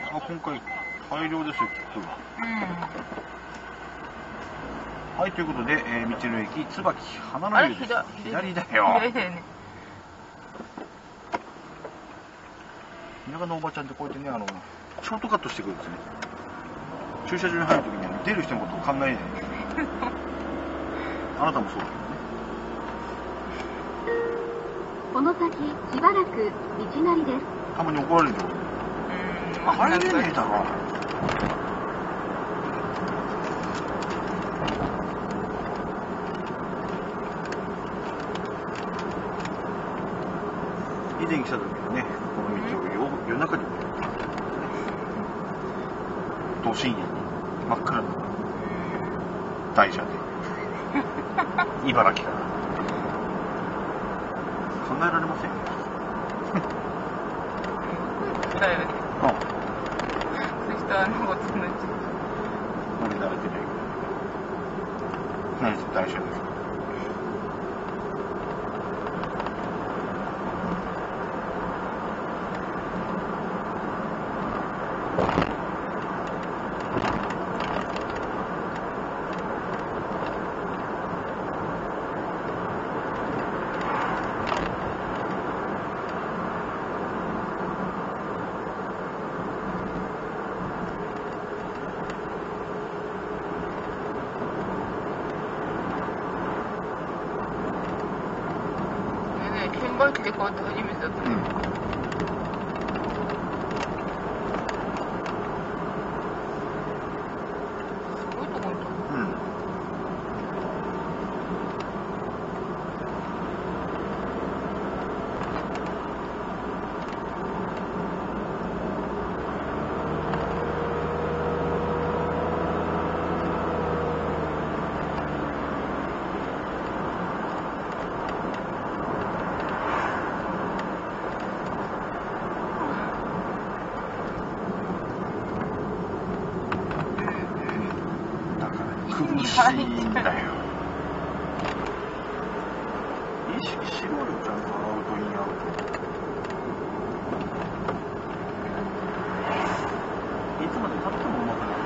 今回大量ですよ、きっと。はい、ということで、道の駅椿花の湯です。左だよ。 左だよね。 田舎のおばちゃんってこうやってね、ショートカットしてくるんですね。駐車場に入るときに出る人のことを考えない。あなたもそうだけどね。 この先しばらく道なりです。 たまに怒られるよ。入れねえだろ。以前来た時はね、この道を夜中に都心駅真っ暗な台車で茨城から考えられません。 だよね。 ああ、 そしたらごつくなっちゃう。 乗り慣れてないけど。何せ台車です。 券売機で買って初めてだったね。すごいとこにいた。 苦しいんだよ。意識しろよ、ちゃんとアウトインアウト。いつまで経ってもうまくなる。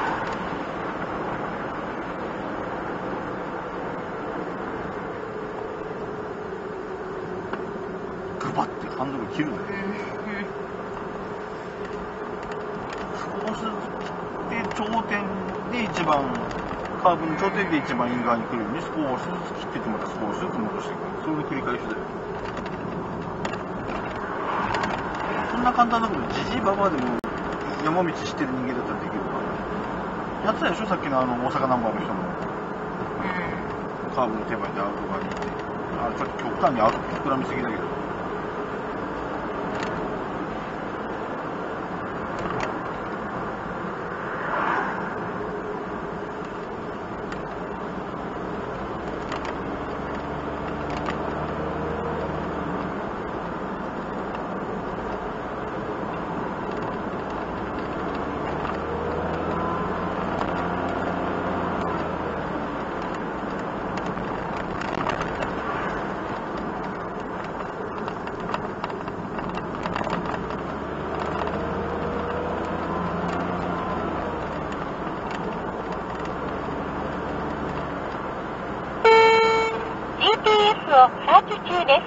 グバッてハンドル切るんだよ。そうすると頂点で一番カーブの頂点で一番イン側に来るように少しずつ切っててまた少しずつ戻していく。それの繰り返しだよ。そんな簡単なことじじいばばでも山道知ってる人間だったらできるからやってたでしょ、さっきの大阪ナンバーの人も。カーブの手前でアウト側に行って、ちょっと極端にアウト膨らみすぎだけど。 をサーチ中です。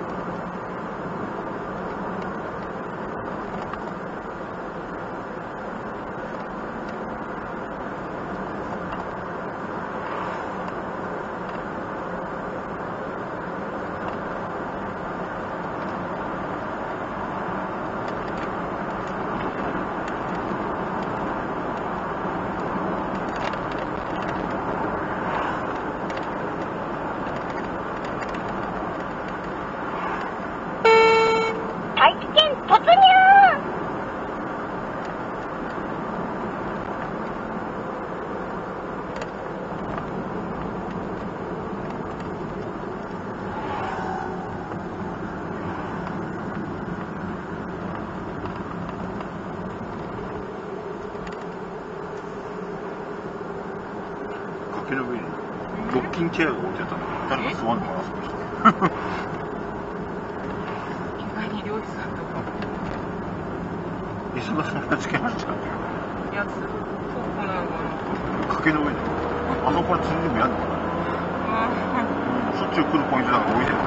崖の上にロッキングチェアが置いてあったんだけど、誰か座んのかな、その人。 意外に漁師さんとか。 椅子がそんなつけましたよ。 やつ。そうこなのかな。 崖の上で。あそこから積んでもやんのかな。しょっちゅう来るポイントだから多いで。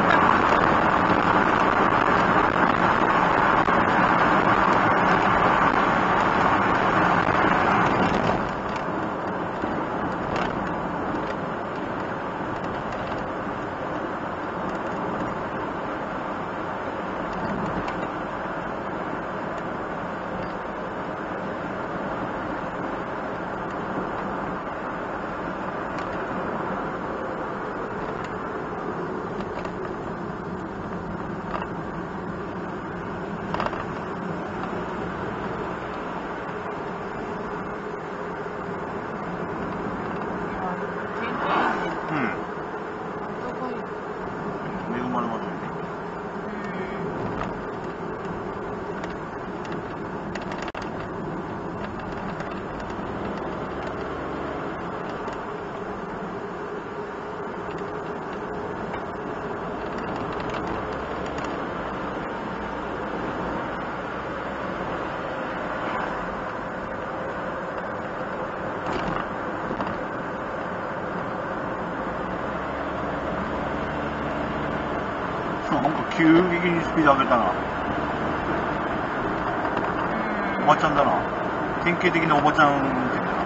なんか急激にスピード上げたな。おばちゃんだな。典型的なおばちゃんみたいな。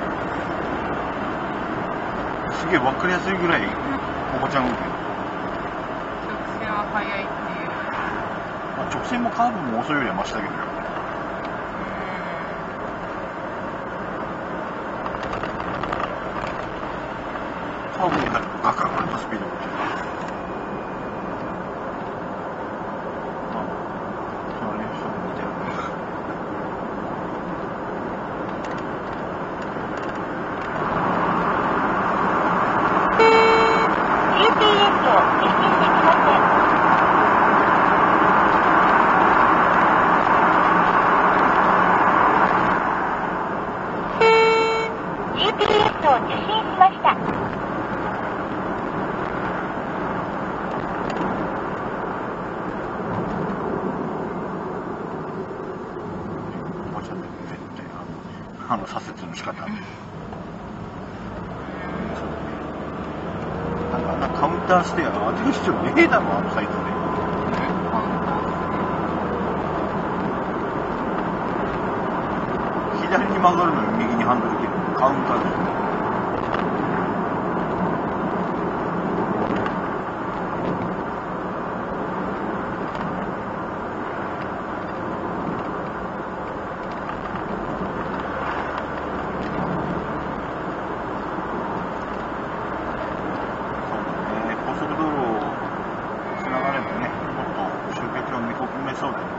すげえ分かりやすいぐらいおばちゃん運転。 直線は速いっていう。 まあ、直線もカーブも遅いよりはマシだけどよ。カーブになるとガカンとスピードが落ちる。左折の仕方。なんかカウンターステア当てる必要ねえだろ、あのサイトで。左に曲がるのに右にハンドル切る。カウンターですね。そうだよね。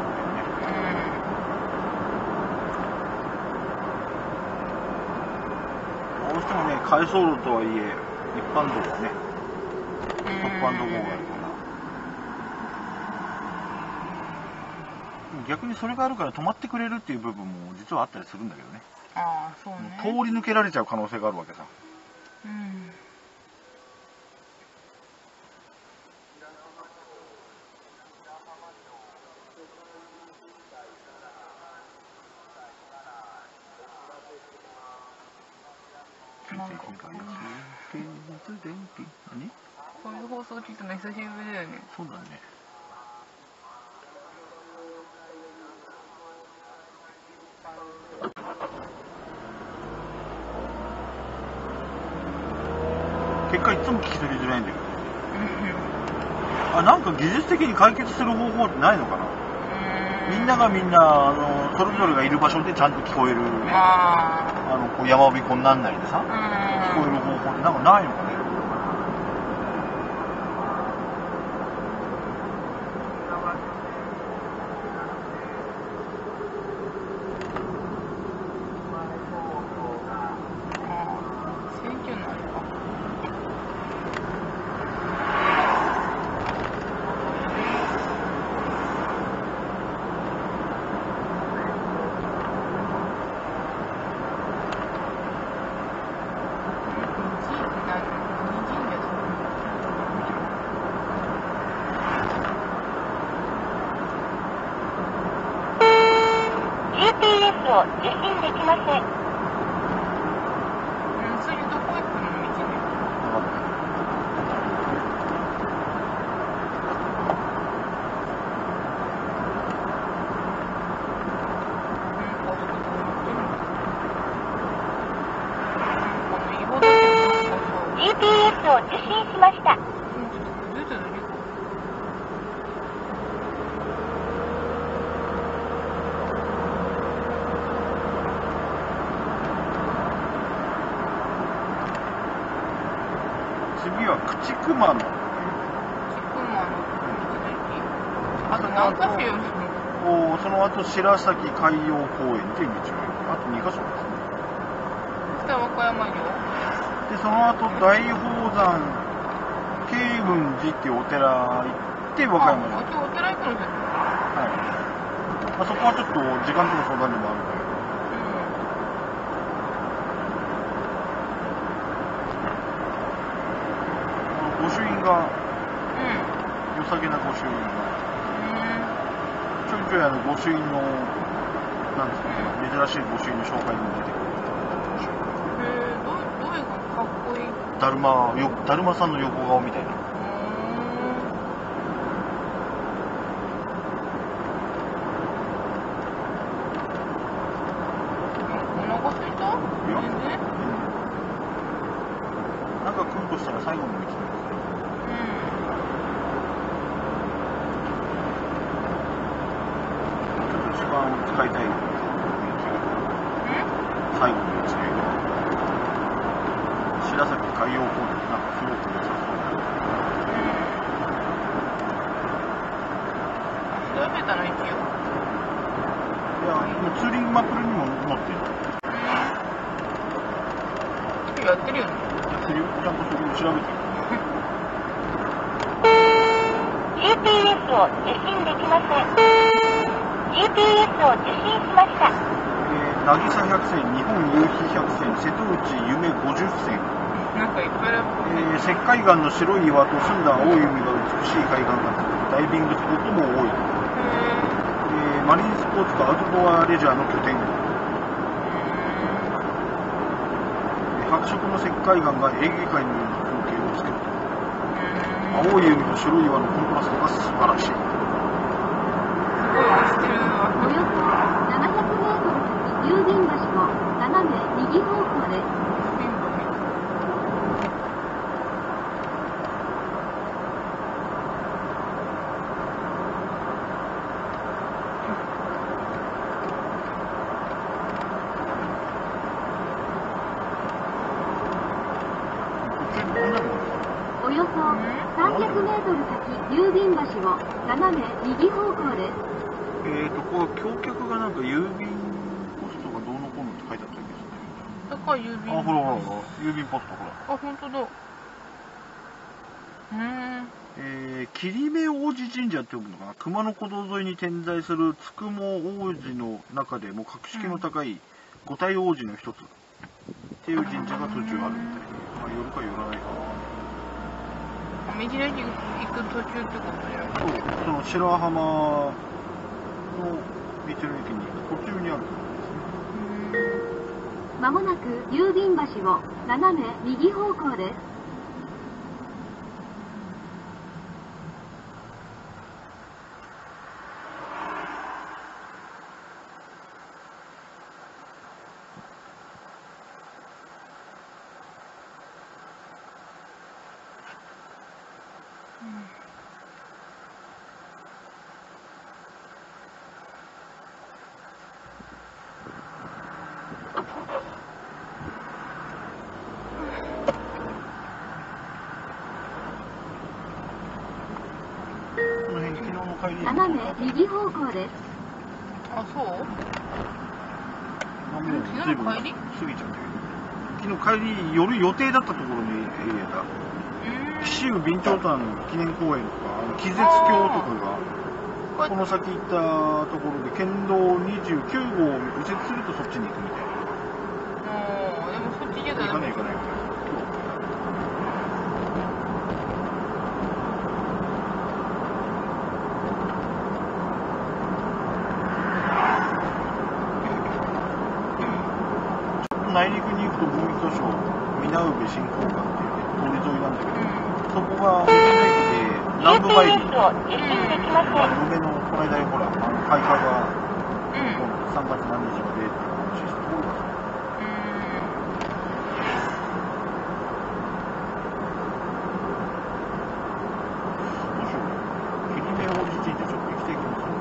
どうしてもね、回送路とはいえ、一般道はね、トップアンドゴーがあるかな。逆にそれがあるから止まってくれるっていう部分も実はあったりするんだけどね。 ああ、そうね。 通り抜けられちゃう可能性があるわけさ。 こういう放送聞くの久しぶりだよね。 そうだね。結果いつも聞き取りづらいんだけど。あ、なんか技術的に解決する方法ってないのかな。みんながみんなそれぞれがいる場所でちゃんと聞こえるこう山帯こになんないでさ、聞こえる方法ってなんかないのかね。 を受信できません。 次どこ行くの道ね。 GPS を受信しました。 次は口熊野。 あと何か所よりその後白崎海洋公園っていう道があと2カ所ですね。 北和歌山城。 でその後大宝山慶雲寺っていうお寺行って和歌山城。 今日お寺行くのじゃない。 はい。まあ、そこはちょっと時間との相談でもあるんだけど。御朱印が、良さげな御朱印が、ちょいちょい御朱印の、なんですかね、珍しい御朱印の紹介にも出てくる。 どれがかっこいい？ だるまさんの横顔みたいな。 お腹すいた？全然？ なんか来るとしたら最後の道のりですね。ちょっと一番使いたい道が最後の道のりが白崎海洋公園、なんかすごく良さそうだ。 調べたらいいよ。 いや、もうツーリングマップにも載ってる。 やってるよね。 やってるよ。ちゃんとそれを調べてる。 GPS を受信できません。GPS を受信しました。 渚百選、日本夕日百選、瀬戸内夢50選。 なんかいっぱいある。 石灰岩の白い岩と澄んだ青い海が美しい海岸がダイビングスポットも多い。マリンスポーツとアウトドアレジャーの拠点。白色の石灰岩がエーゲ海のような風景を作る。青い海と白い岩のコントラストが素晴らしい。 およそ700メートル先郵便橋を斜め右方向です。およそ300メートル先郵便橋を斜め右方向です。 こう橋脚がなんか郵便ポストがどうのこうのって書いてあった気がする。 だから郵便。 あ、ほらほらほら、郵便ポストほら。 あ、本当だ。 桐目王子神社って呼ぶのかな。熊野古道沿いに点在するつくも王子の中でも格式の高い五体王子の一つっていう神社が途中あるみたいで、まあ、寄るか寄らないかは。 道の駅行く途中ってことや。 そう、その白浜の道の駅に途中にある。 まもなく郵便橋を斜め右方向です。 この辺昨日の帰りに斜め右方向です。 あ、そう？ もう昨日の帰り？ 過ぎちゃったけど、昨日帰り寄る予定だったところにエリアだ。紀州備長炭記念公園とか気絶橋とかがこの先行ったところで県道29号を右折するとそっちに行くみたいな。 でもそっちじゃ行かない行かない。 内陸に行くともう一箇所、水上新空間っていう通り沿いなんだけど、そこが道の駅で南部帰り、 GPS を受信できません。 梅のこの間ほら、開花が3月何日までって話して通りだった。どうしよう。霧目おじちってちょっと行きたい気もする。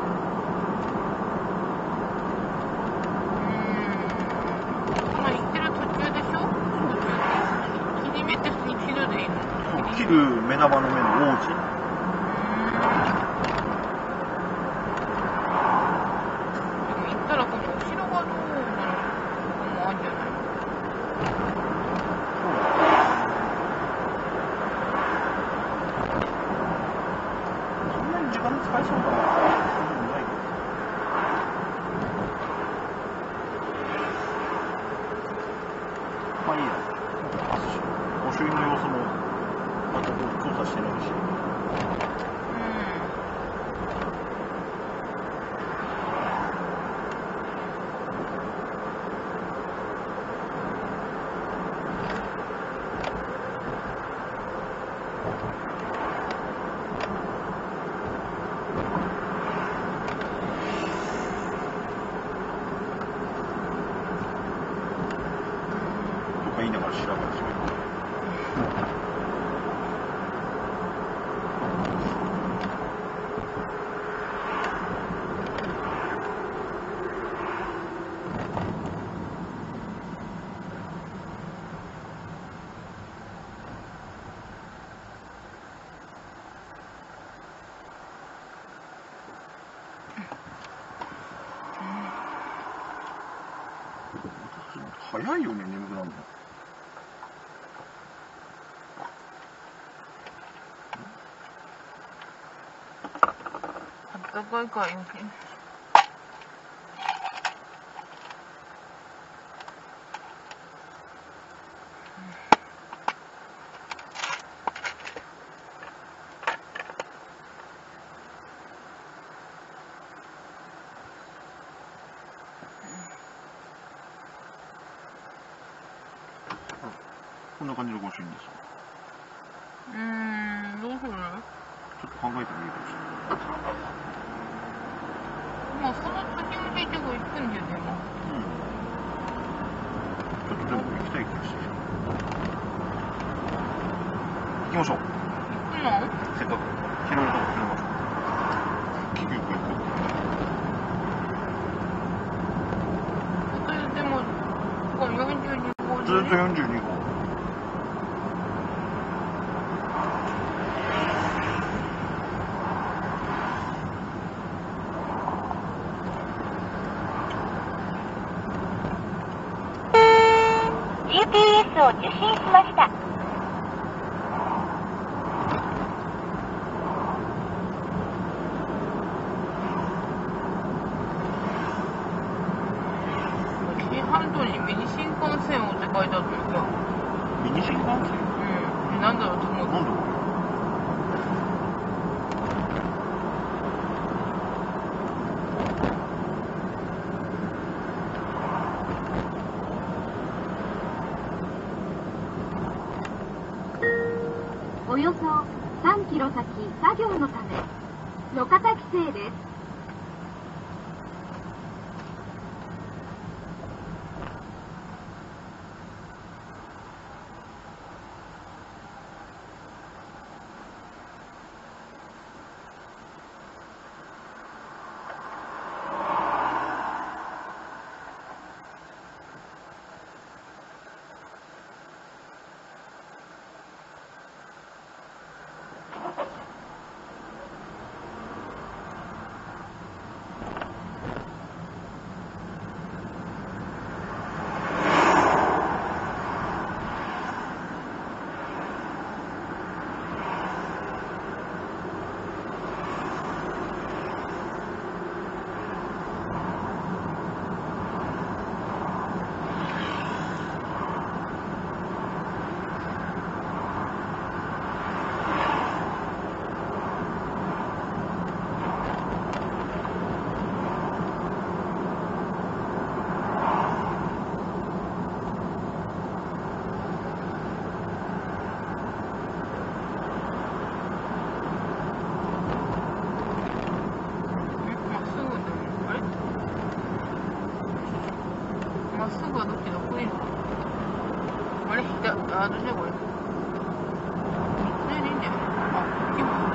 今行ってる途中でしょ？途中で。霧目って普通に地図でいいの？ そう、切る目玉の目の王子。言いながら調べ始める。早いよね、眠くなるの。 あったかいから余計。 こんな感じの御朱印です。 どうする？ ちょっと考えてもいいかもしれない。 まあ、その時の結局行くんじゃねちょっとでも行きたい気がして。行きましょう。 行くの？ せっかく広いとこ来てます。結局行く。 でも、42号ずっと42号。 GPS を受信しました。 紀伊半島にミニ新幹線をって書いてあったんですよ。 ミニ新幹線？ なんだろうと思って。 なんだろう。 およそ3キロ先作業のため路肩規制です。 っすぐはどっちだこれ。あれ、どうしようこれ。それでいいんじゃない？あ、行きます。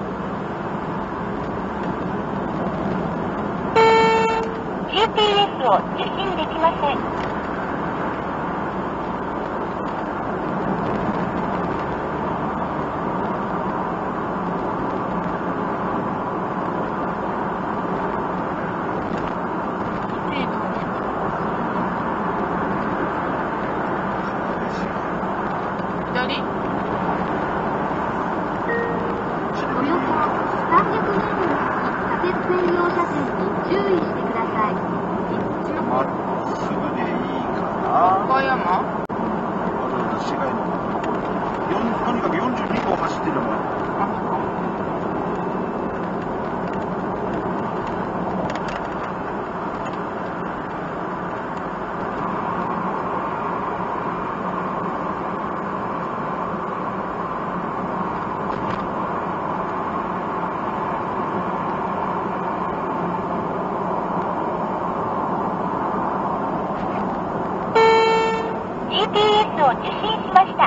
GPS を受信できません。GPS を受信しました。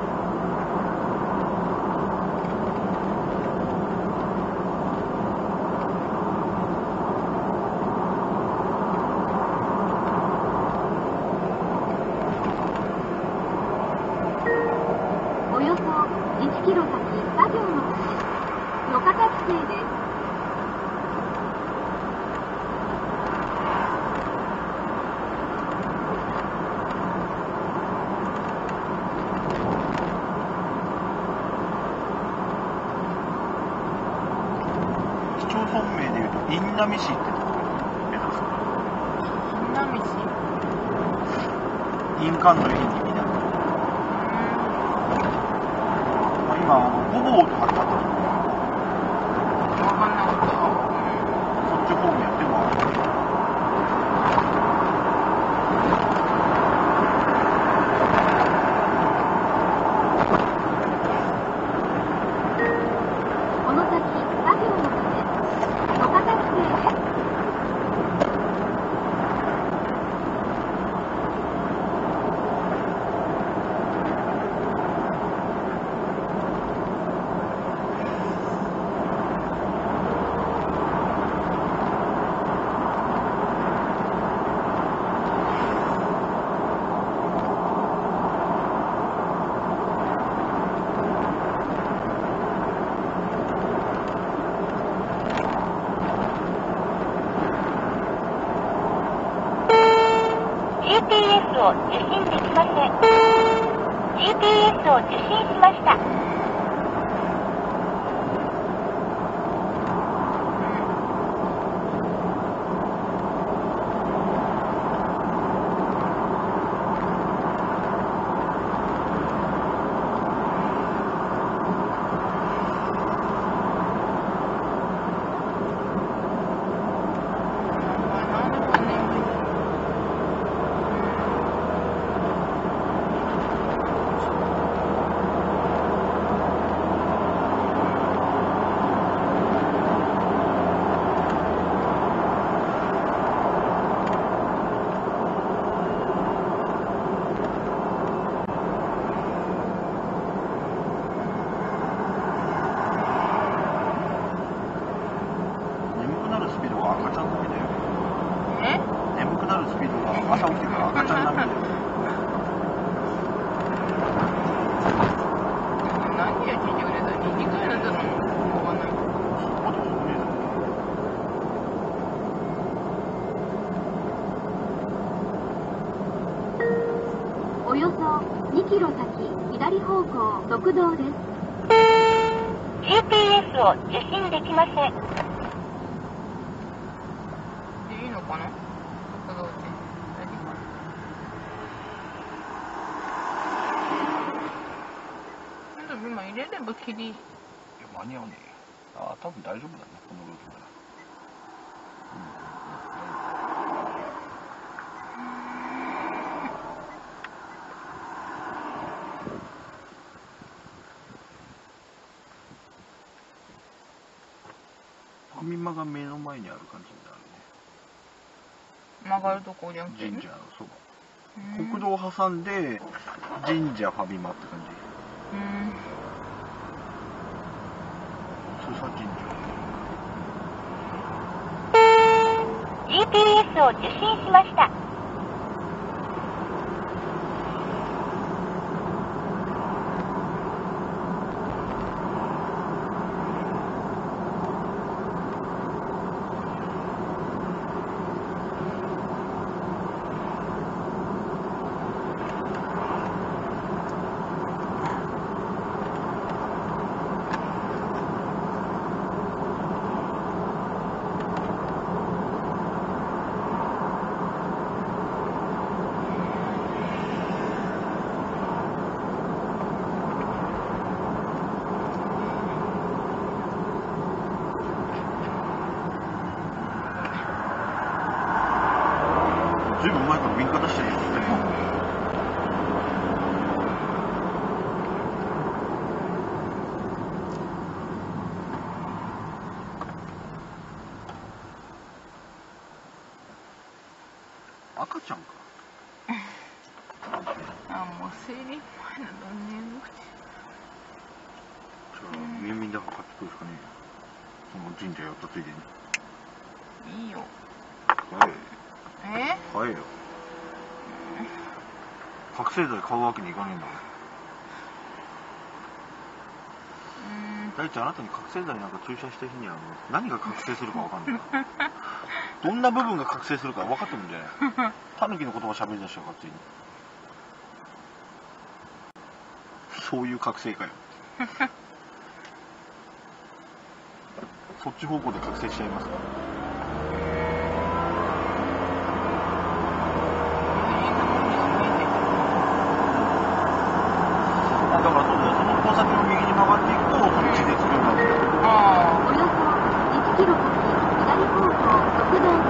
およそ1キロ先、作業のため、路肩規制です。 市町村名でいうと、印南市ってところを目指す。 印南市？ 印鑑の印に南。今、ほぼとかってあったと思う。 わかんなかった。 そっち方面やってもある。 この先、作業のため、路肩規制です。 GPS を受信できません。GPS を受信しました。 眠くなるスピードが赤ちゃん並みだよ。 え？ 眠くなるスピードが朝起きてから赤ちゃん並みだよ。 何よ、聞いてくれたら2時間やったのもわかんない。 そこで遅くねえだろ。 およそ2キロ先、左方向、国道です。 GPS を受信できません。 でいいのかな？国道って大丈夫かな？ほんと今入れれば切り。 いや、間に合うね。ああ、多分大丈夫だね、このルートなら。ファミマが目の前にある感じになるね。 曲がるとこじゃんけ。 神社のそば。国道を挟んで、神社ファミマって感じ。須佐神社。 GPS を受信しました。 ずいぶんうまいことウィンカー出してるよね。赤ちゃんか。 あ、もう生理前のどんねん口。 じゃあ、郵便だから買ってくるしかねえよ。その神社やったついでに。 いいよ。 買えよ。 え？ 覚醒剤買うわけにいかねえんだもん。大体あなたに覚醒剤なんか注射した日にはもう何が覚醒するかわかんない。どんな部分が覚醒するか分かってるんじゃない。タヌキの言葉喋り出したからついに。そういう覚醒かよ。そっち方向で覚醒しちゃいますか。だからそうだよ、その交差点を右に曲がっていくとそっちで作るんだけど。 およそ1キロ先左方向国道です。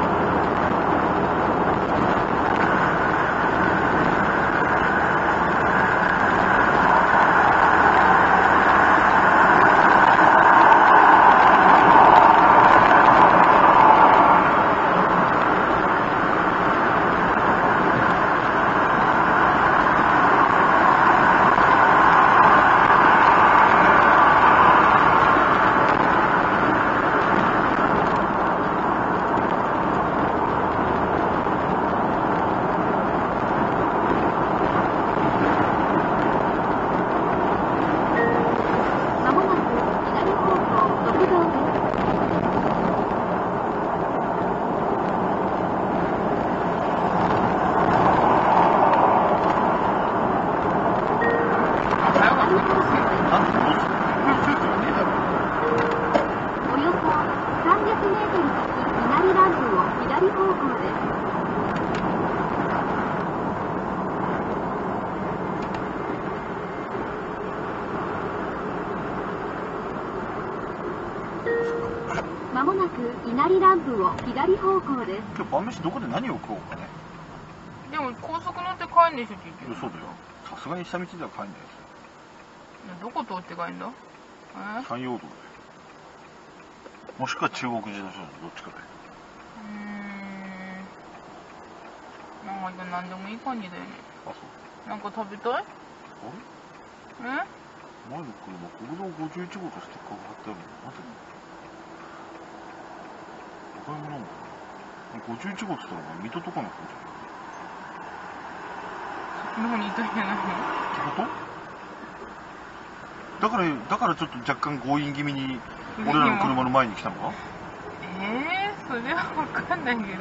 まもなく稲荷ランプを左方向です。 今日晩飯どこで何を食おうかね。 でも高速乗って帰んでしょ結局。 そうだよ。さすがに下道では帰んないですよ。 どこ通って帰んだ？ 山陽道だよ。もしくは中国自動車道、どっちかだよ。 なんか何でもいい感じだよね。 あ、そう。 なんか食べたい？ あれ？前の車、国道51号とステッカーが貼ってあるの。なぜ？お買い物なのかな。51号って言ったら水戸とかの方じゃん。 そっちの方にいたんじゃないの？ ってこと？だからちょっと若干強引気味に俺らの車の前に来たのか？ それは分かんないけど、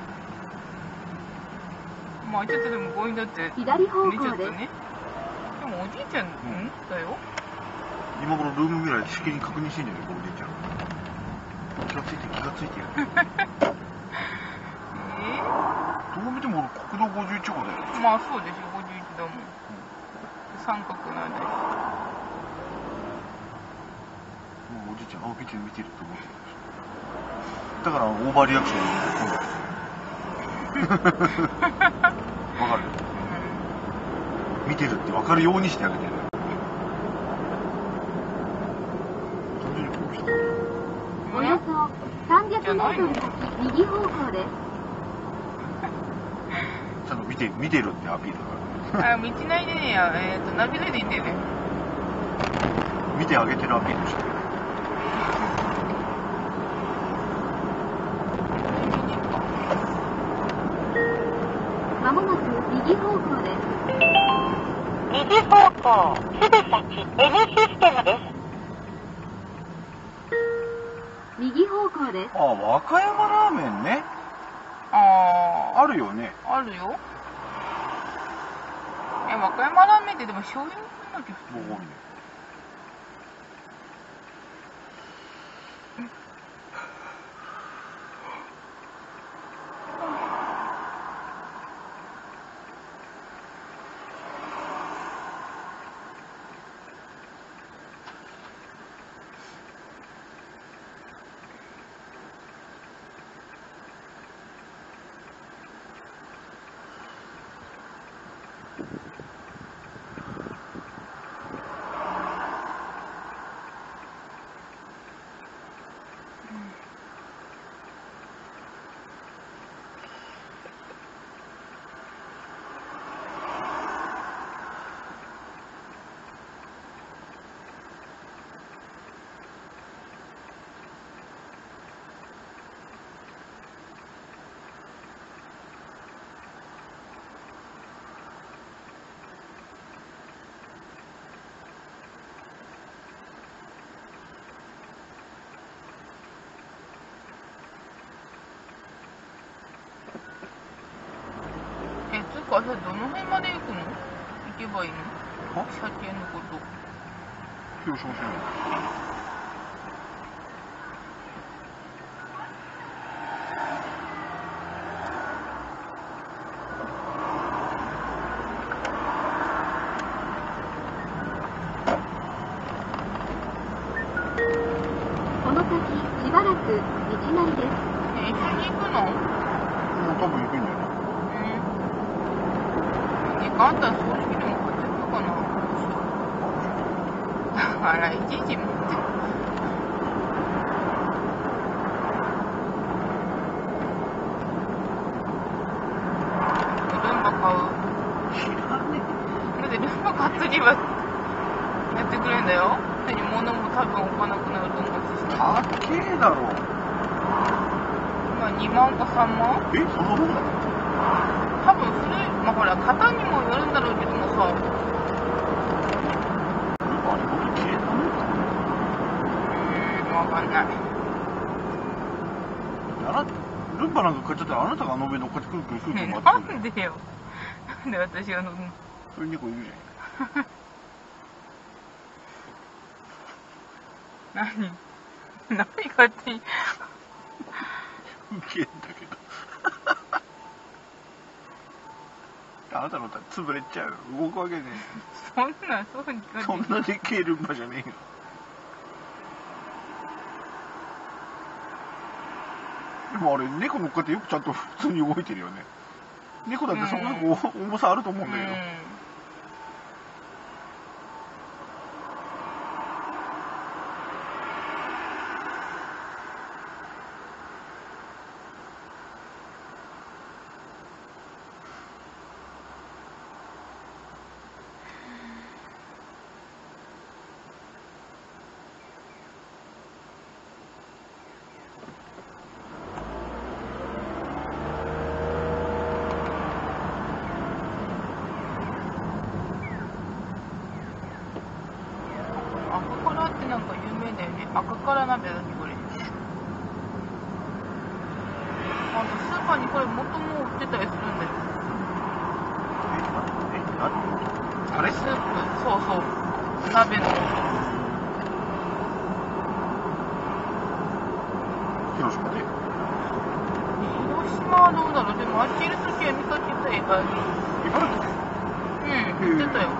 まあちょっとでも強引だって左方向です。 見ちゃったね。でもおじいちゃん、だよ。 今頃ルームミラーでしきりに確認してんじゃねえか、おじいちゃん。気がついてる。どう見ても俺国道51号だよ。 まあそうでしょ、51だもん。三角なんだし。 もうおじいちゃん、見てるって思ってる。だからオーバーリアクションにわかる？見てるって分かるようにしてあげてる。 およそ300メートル先右方向です。 見てるってアピールだから。 あ、道のりでねや、ナビで行ってね。 見てあげてるアピールしてる。 まもなく右方向です。 右方向、すぐ先、N システムです。 右方向です。 あ、和歌山ラーメンね。 ああるよね。 あるよ。和歌山ラーメンってでも醤油なんだっけ、普通もう多いね。 つうか、それどの辺まで行くの？行けばいいの？ は？ 車検のこと。 広島市内。 この先しばらく道なりです。 一緒に行くの？ もう多分行くんじゃない？ 時間あったら正直でも買ってくるかな。あら、いちいち持って。ルンバ買う？ 知らねだってルンバ買っとけばやってくれんだよ。手に物も多分置かなくなると思うし。 たっけえだろ。 今2万か3万？ え、そんなもんなの？ 多分古い、まあほら、型にもよるんだろうけどもさ。 あれほど綺麗なのか。 わかんない。 ルンバなんか買っちゃったらあなたがあの上乗っかってくるくるくるくるね、 回ってくる。 なんでよ。なんで私が乗るの？ そういう猫いるじゃん。 何勝手に。 ウケんだけど。あなたの歌潰れちゃう。動くわけねそんな、そうにえ。そんなでっけえルンバじゃねえよ。でもあれ、猫乗っかってよくちゃんと普通に動いてるよね。猫だってそんなこう重さあると思うんだけど。 赤からってなんか有名だよね。赤から鍋だっけ、これ。スーパーにこれ元も売ってたりするんだよ。 あれスープ、そうそう。鍋の素。 広島で。 広島はどうだろう。でもあっちいるときは見かけたよ。 茨城で。 売ってたよ。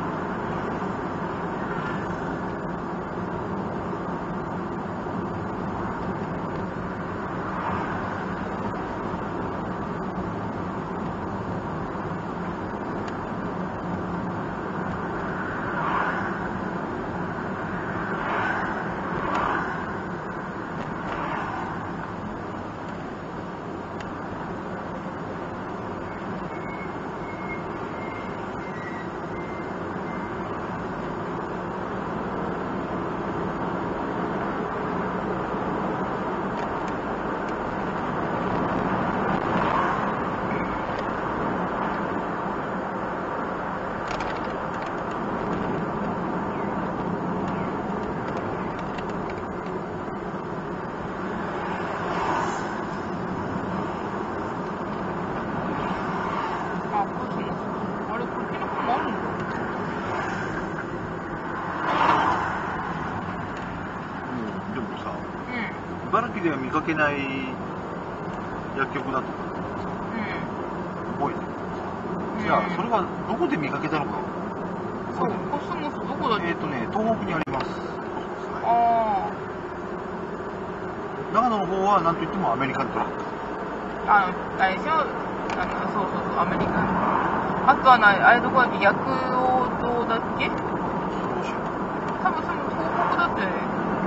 見かけない薬局だと覚えてる。じゃあ、それはどこで見かけたのか。 そう、コスモスどこだっけ？ 東北にあります。 あ長野の方はなんといってもアメリカントラック。 あれでしょ、そう、アメリカン。あとはあれどこだっけ、薬王堂だっけ？多分その東北だったよね。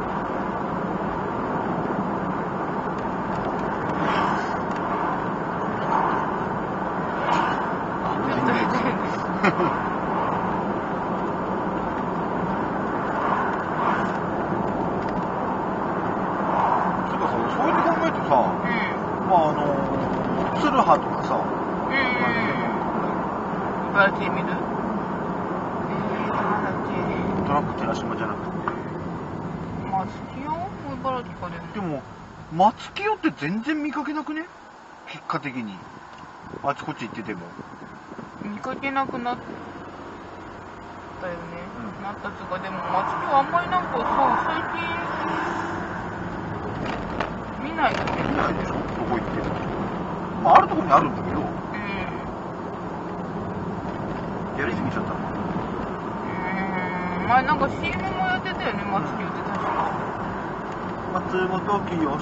でも、松清って全然見かけなくね？結果的に。あちこち行ってても。 見かけなくなったよね。なったとか、でも松清あんまりなんかさ、最近見ないよね。 見ないでしょ？どこ行っても。まあ、あるところにあるんだけど。やりすぎちゃったの。 前なんか CM もやってたよね、松清って確か。 松本清。そう。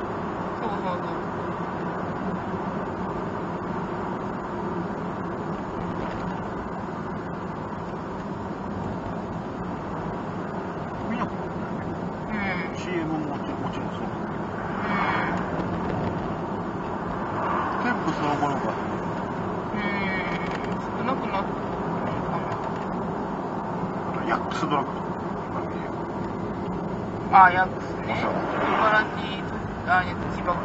見なくなったよね。CM ももちろんそうだけど。店舗そのものが。 少なくなったのかな。 ヤックスドラッグとか。 あ、ヤックスね。茨城、千葉か。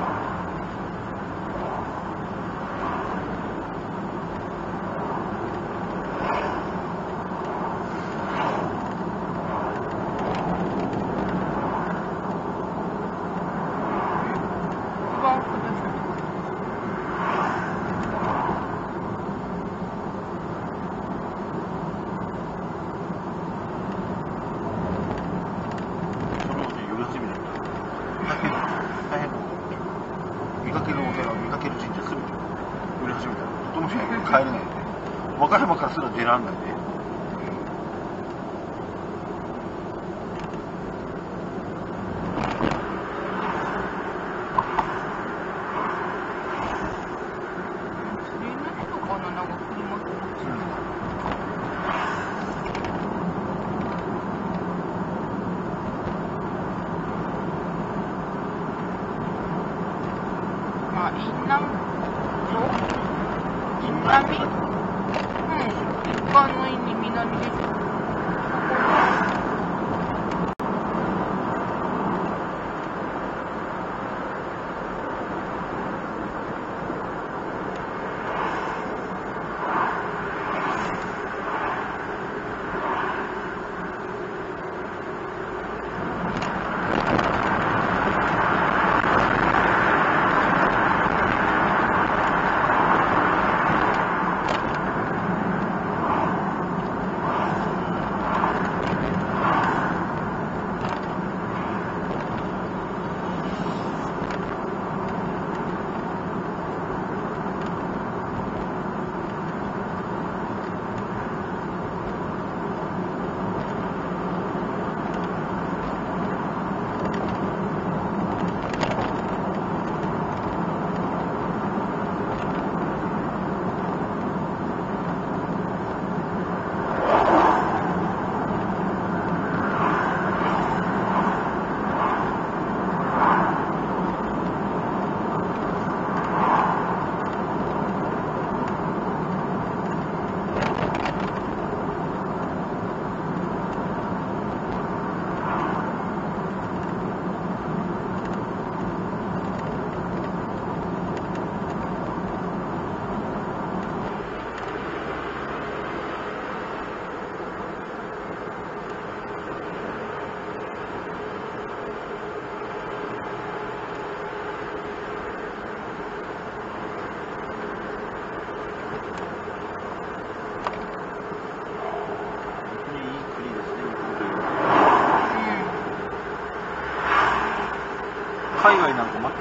帰れないんで、和歌山からすら出らんないんで。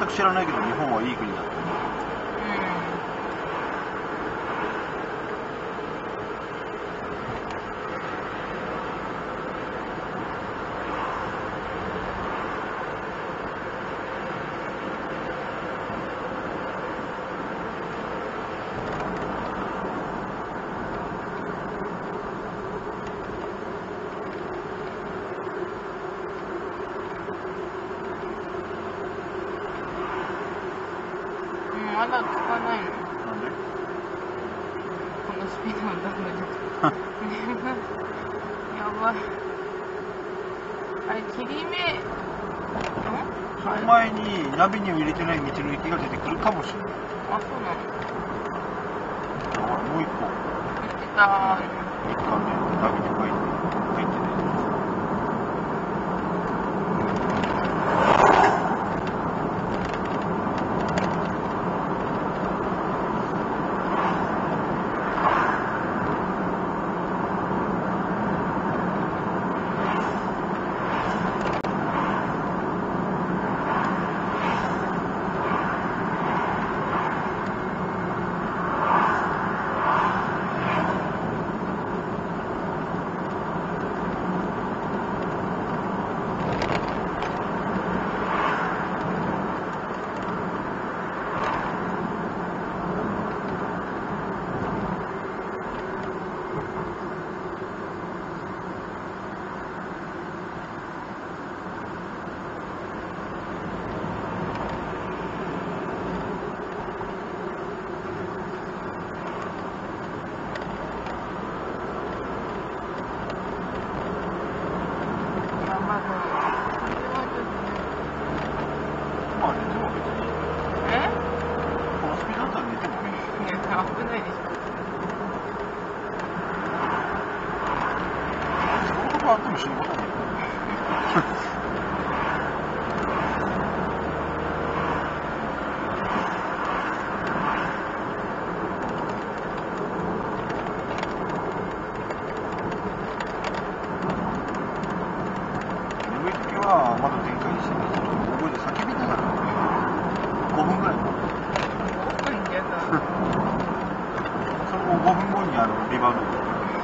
く知らないけど日本はいい国だった。 まだつかないの。 なんで？ このスピードのダメだ。やばい。あれ、切り目、 その前にナビに入れてない道の駅が出てくるかもしれない。 あ、そうなの。 もう一個。 言ってた。 一貫でナビに入ってね。あっても死ぬことない。眠い時はまだ全開にしてないけど、大声で叫びながら5分ぐらい。 5分じゃだ。 その5分後にリバウンド。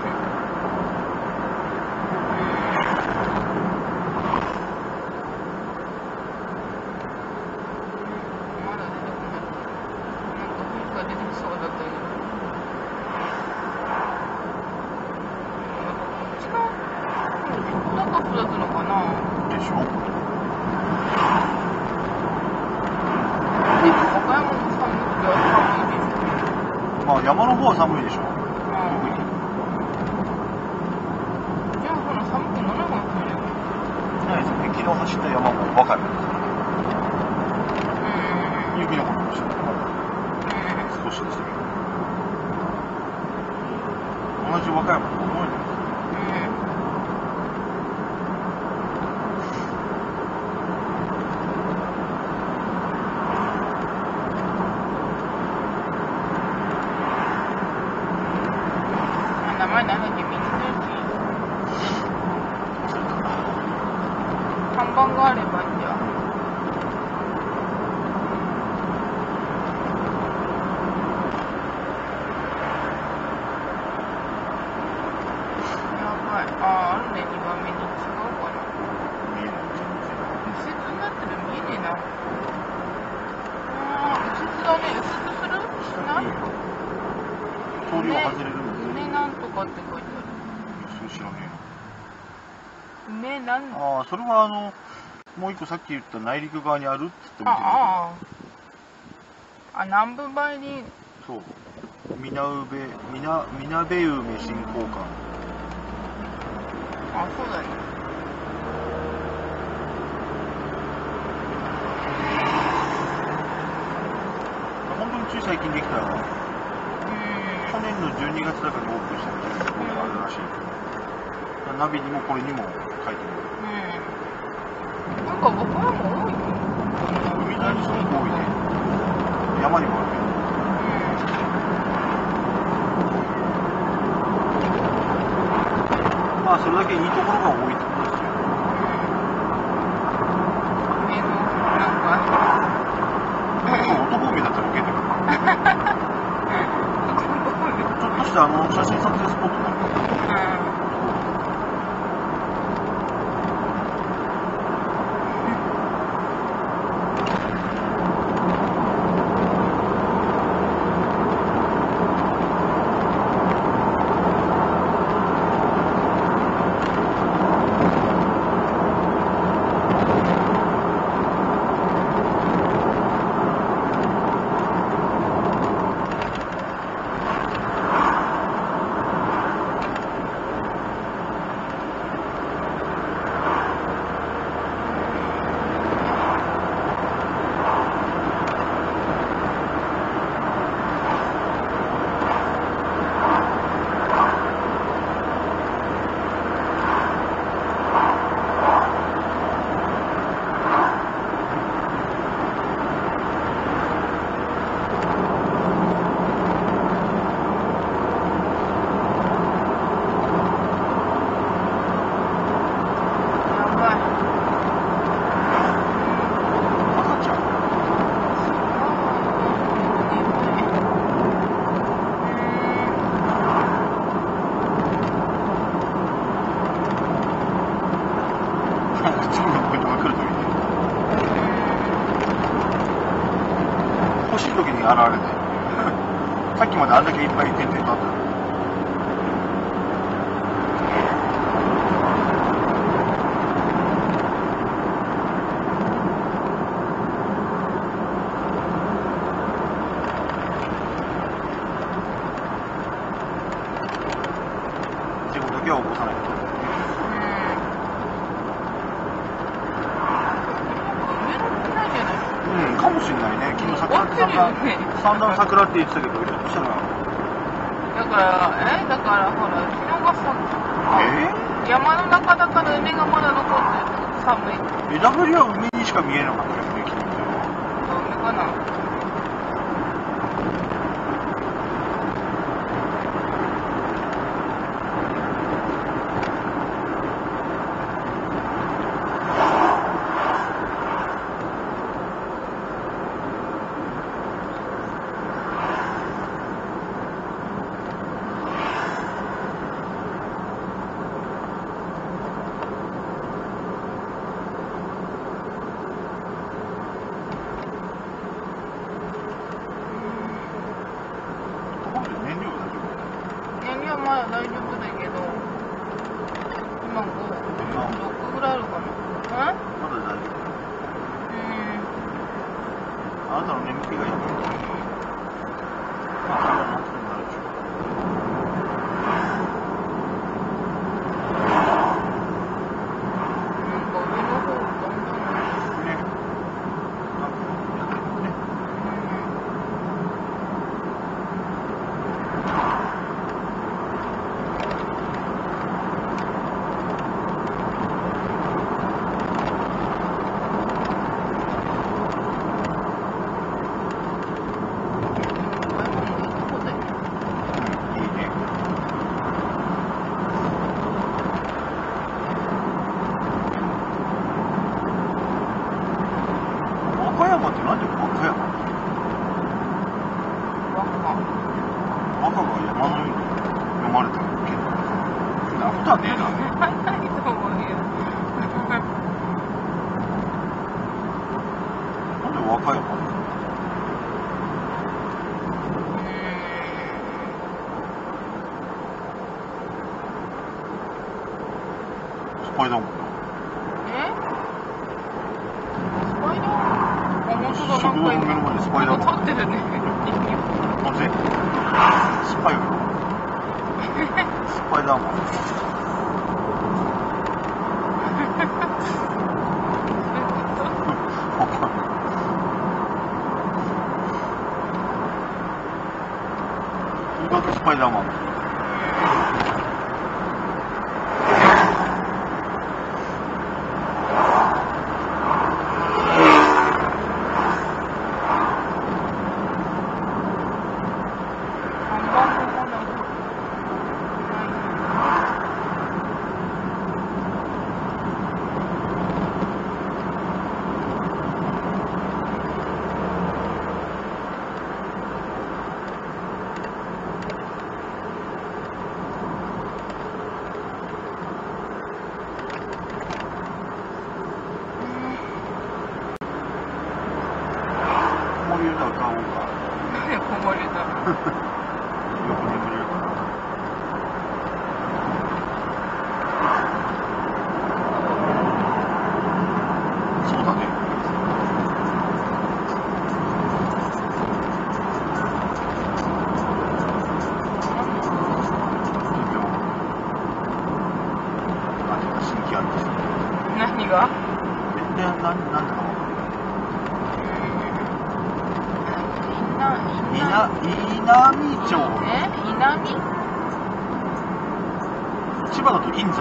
まあ山の方は寒いでしょ。特に。 でもほら寒くならないですよね。 ないですね。昨日走った山も和歌山です。雪の降ってましたね。少しですけど。同じ和歌山と思えないです。 看板があればいいんじゃ。やばい。あるね、2番目に違うかな。 見えない。 右折になってる見えねえな。右折だね。右折する？しない？ 通りを外れるんですよ。 梅なんとかって書いてある。 そう知らねえな。梅なん。 ああ、それはもう一個さっき言った内陸側にあるって言っても南部梅林。 そう。みなべ梅振興館。 あ、そうだね。 本当につい最近できたよ。去年の12月だからオープンしたみたいなところがあるらしい。ナビにもこれにも書いてある。 なんか僕らも多いよ。 海沿いにすごく多いね。山にもあるけど。まあそれだけいいところが多いってことですよ。 として写真撮影スポットもある。欲しい時に現れてさっきまであんだけいっぱい点々とあったのに。自分だけは起こさないと。かもしれないね。昨日桜って三段桜って言ってたけど、ひょっとしたら。 だからほら、昨日がさ、山の中だから海がまだ残って寒い。 枝ぶりは海にしか見えなかったよね、昨日。 海かな。まだ大丈夫だけど、今6ぐらいあるかな。 まだ大丈夫。あなたの眠気がやばい。まあ、体の熱くなるでしょう。 なんか上の方どんどんね。なんかやってるもんね。和歌山ってなんで和歌山？和歌が山のように読まれたんだっけ？なことはねえな。 ないと思うよ。 なんで和歌山？スパイダーマンだ。 スパイダーマン？あ、本当だ、 食堂の目の前にスパイダーマン。 立ってるね。 なぜ？スパイが。スパイダーマン。とにかくスパイダーマン。 がなんだろう。稲美町。 南？ 千葉だと印西。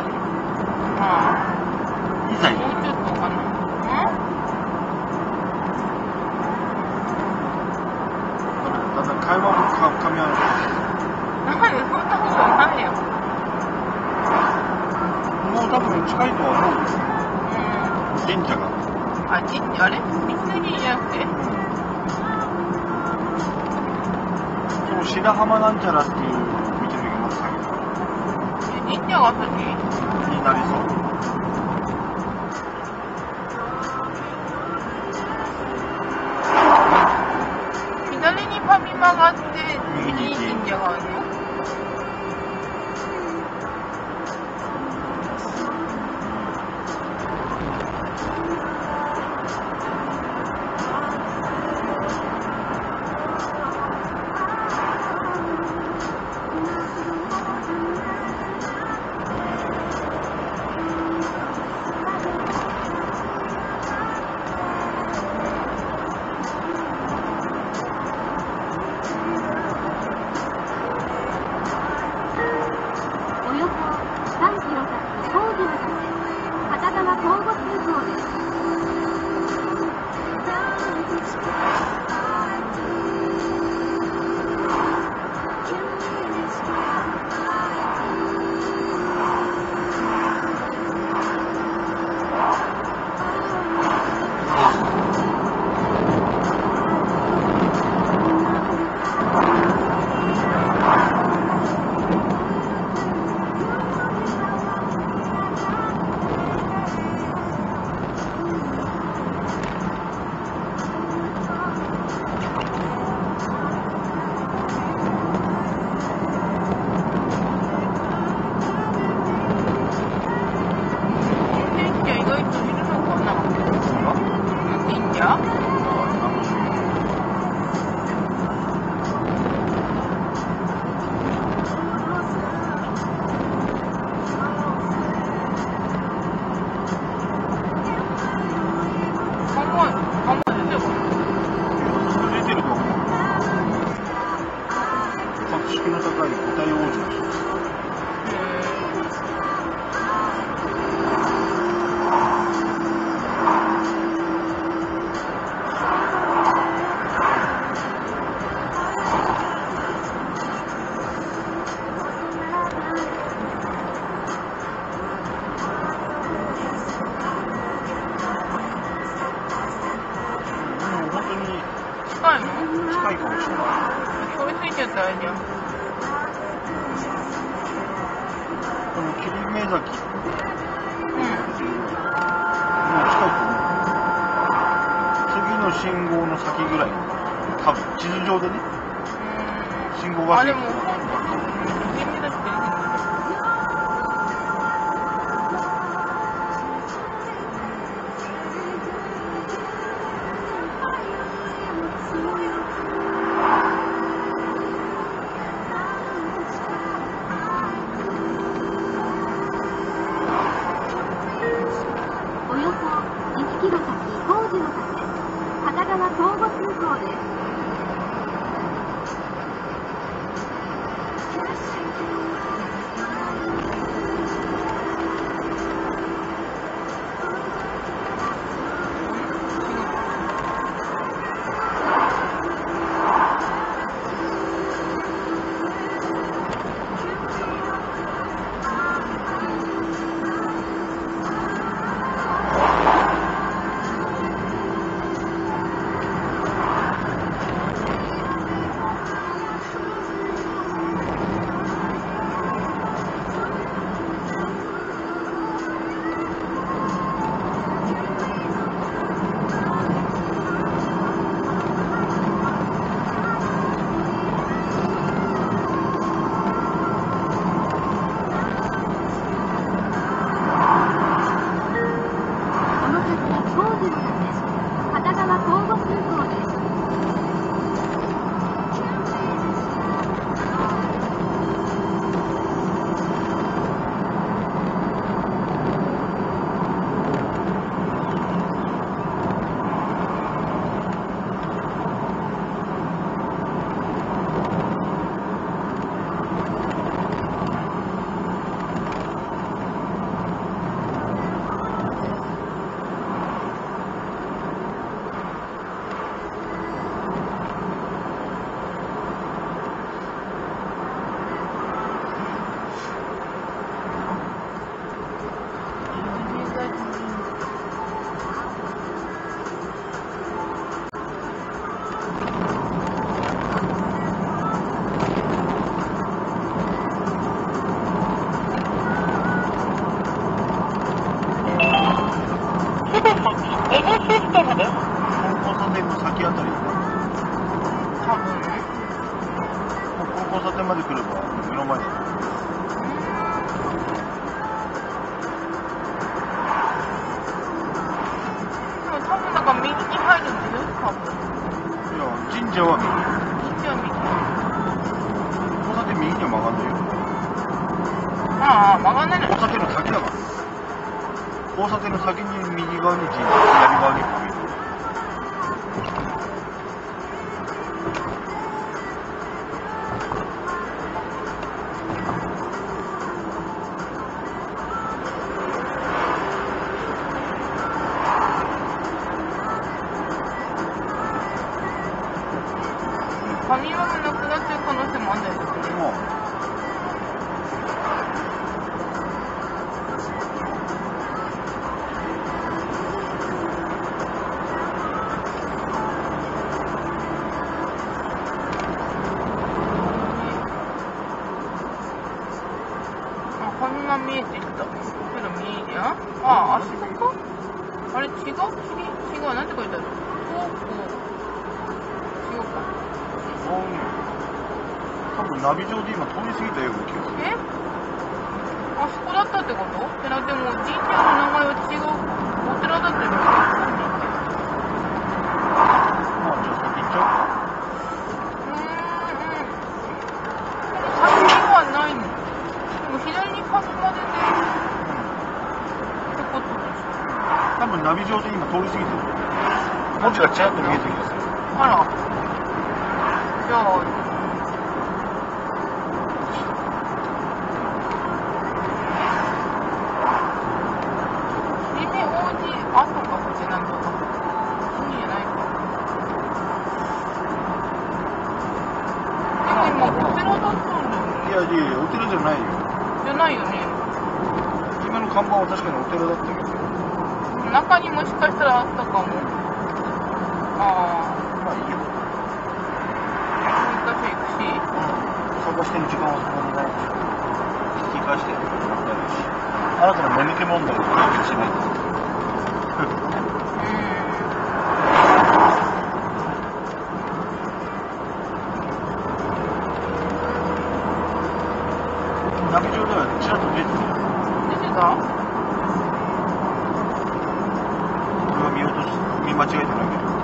印西。 もうちょっとかな。 だんだん会話も噛み合わない。 なんでそんなことないよ。 もう多分近いとは思うんですよ。神社が。 あれみんなにじゃなくて？ その白浜なんちゃらっていう道のりがまた先だ。 神社が先になりそう。 左にファミマがあって右に神社があるの？ およそ3キロ先工事のため片側交互通行です。 近いかもしれない。 飛びついちゃったらいいじゃん。 この切目崎。 もう近いと思う。次の信号の先ぐらい。多分、地図上でね。信号が。 あ、でも、金目崎って出てくる。 およそ1キロ先工事のため片側交互通行です。 目の前だ。 多分なんか右に入るんだよ、多分。 いや、神社は右。 神社は右。 交差点右には曲がんないよ。 ああ、曲がんないの。 交差点の先だから。交差点の先に右側に神社、左側にファミリー。 ファミマがなくなってる可能性もあるんだよね。ファミマ見えてきた。けど見えやん。あ、あそこか。あれ違う、違う、なんて書いてある。違うか。 多分ナビ上で今通り過ぎたような気がする。 え？あそこだったってこと？でも神社の名前は違う。お寺だってる。 まあじゃあ先行っちゃうか。 先にはないの。でも左にパスまででってことでしょ。 多分ナビ上で今通り過ぎてる。文字がちらっと見えてきます。 あら。じゃあ。 いや、お寺じゃないよ。 じゃないよね。 今の看板は確かにお寺だったけど。 中にもしかしたらあったかも。ああ。 まあいいよ。 もう一回行くし。 探してる時間はそんなにないし。引き返してやることもないし。あなたの眠気問題を解決しないと。ナビ上ではちらっと出てたよ。 出てた？ 俺は見間違えてないけど。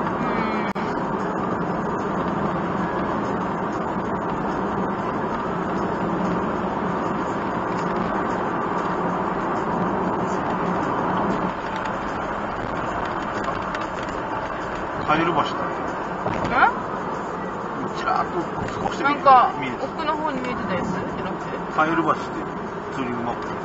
カエル橋だ。ちらっと少しなんか見えて奥の方に見えてたやつじゃなくて？ カエル橋ってツーリングマップで。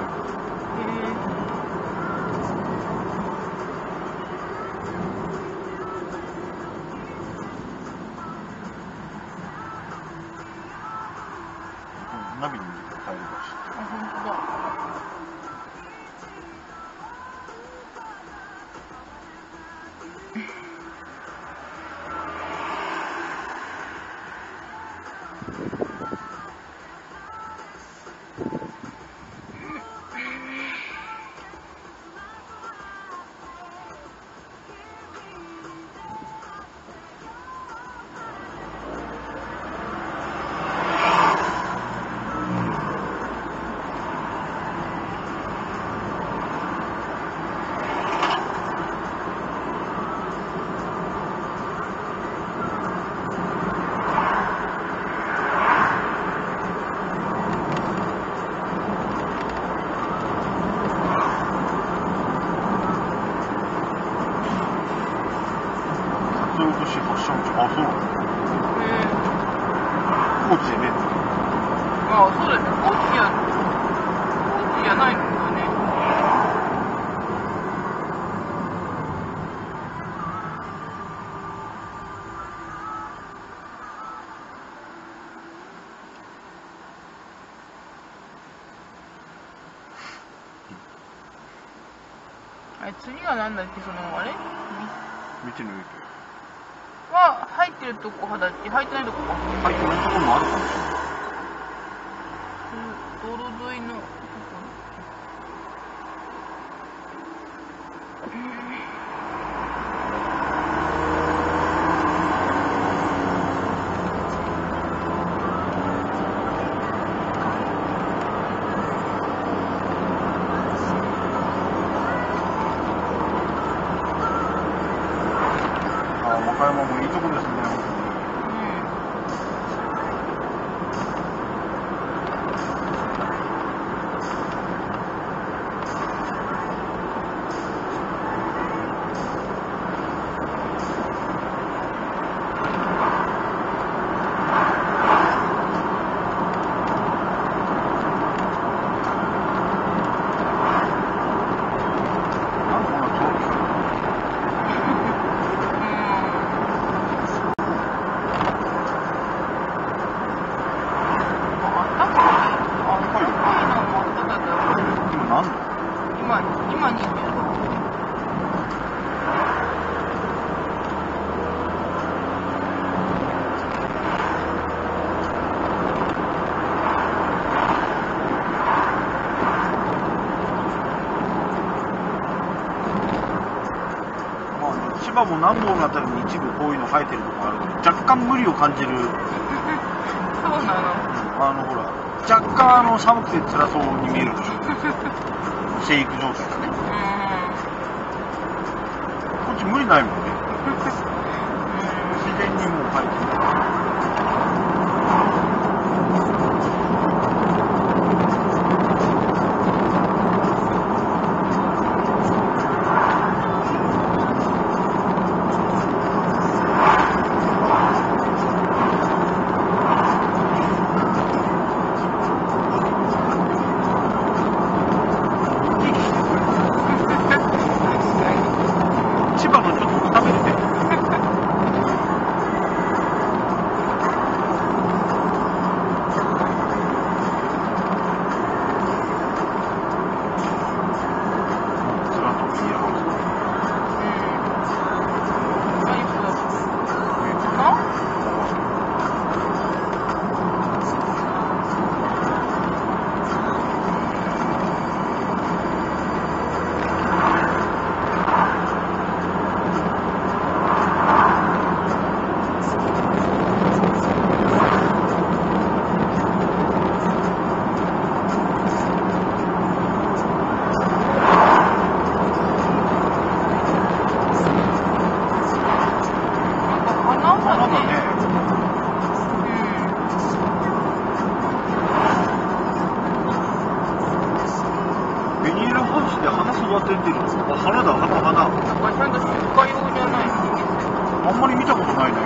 ナビに見えてるカエル橋。 あ、ほんとだ。あ、そうなの？高知でね。 ああ、そうだよね。高知じゃないのよね。あれ、次がなんだっけ、あれ見てみるは、入ってるとこはだっけ、入ってないとこか。 入ってないとこもあるかもしれない。 道路沿いのとこ千葉も南房のあたりに一部こういうの生えてるとこあるけど、若干無理を感じる。 そうなの？ ほら、若干寒くて辛そうに見えるでしょ。生育状態がね。こっち無理ないもんね。自然にもう生えてる。千葉のちょっと食べるね。育ててる。あ、花だ、花。 なんかちゃんと出荷用じゃないの？ あんまり見たことないね。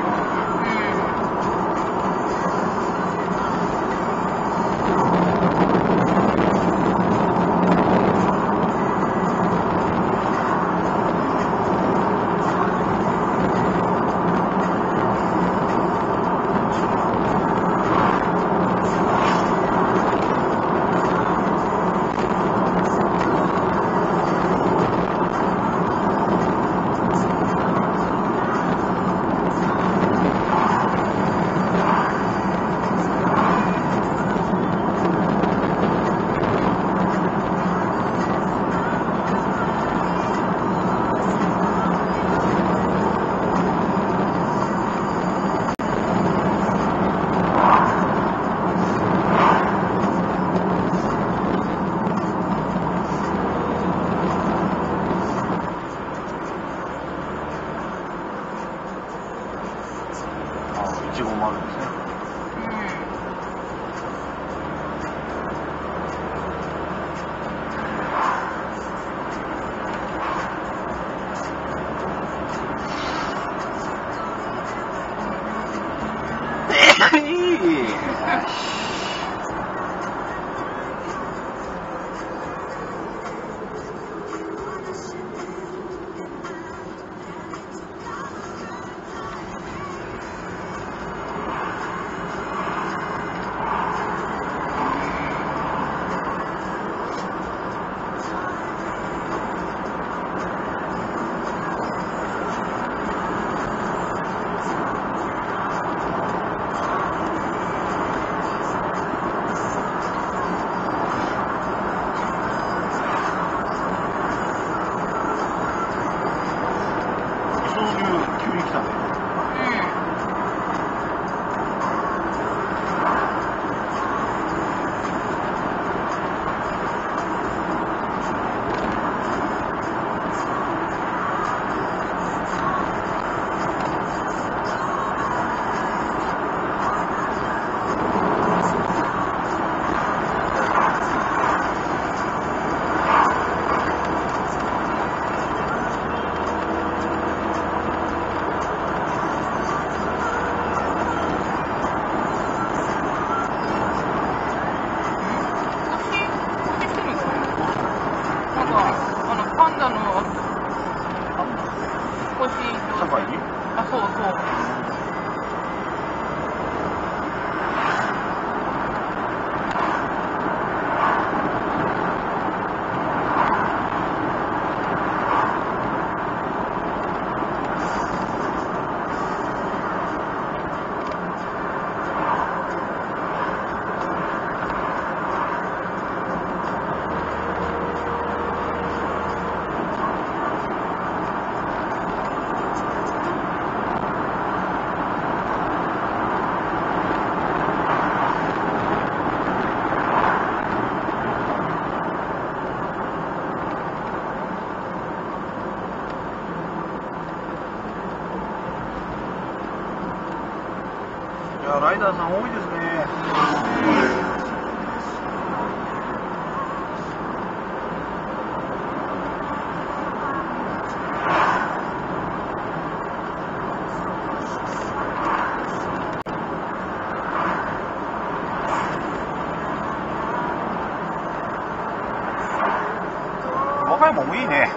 和山もいいね。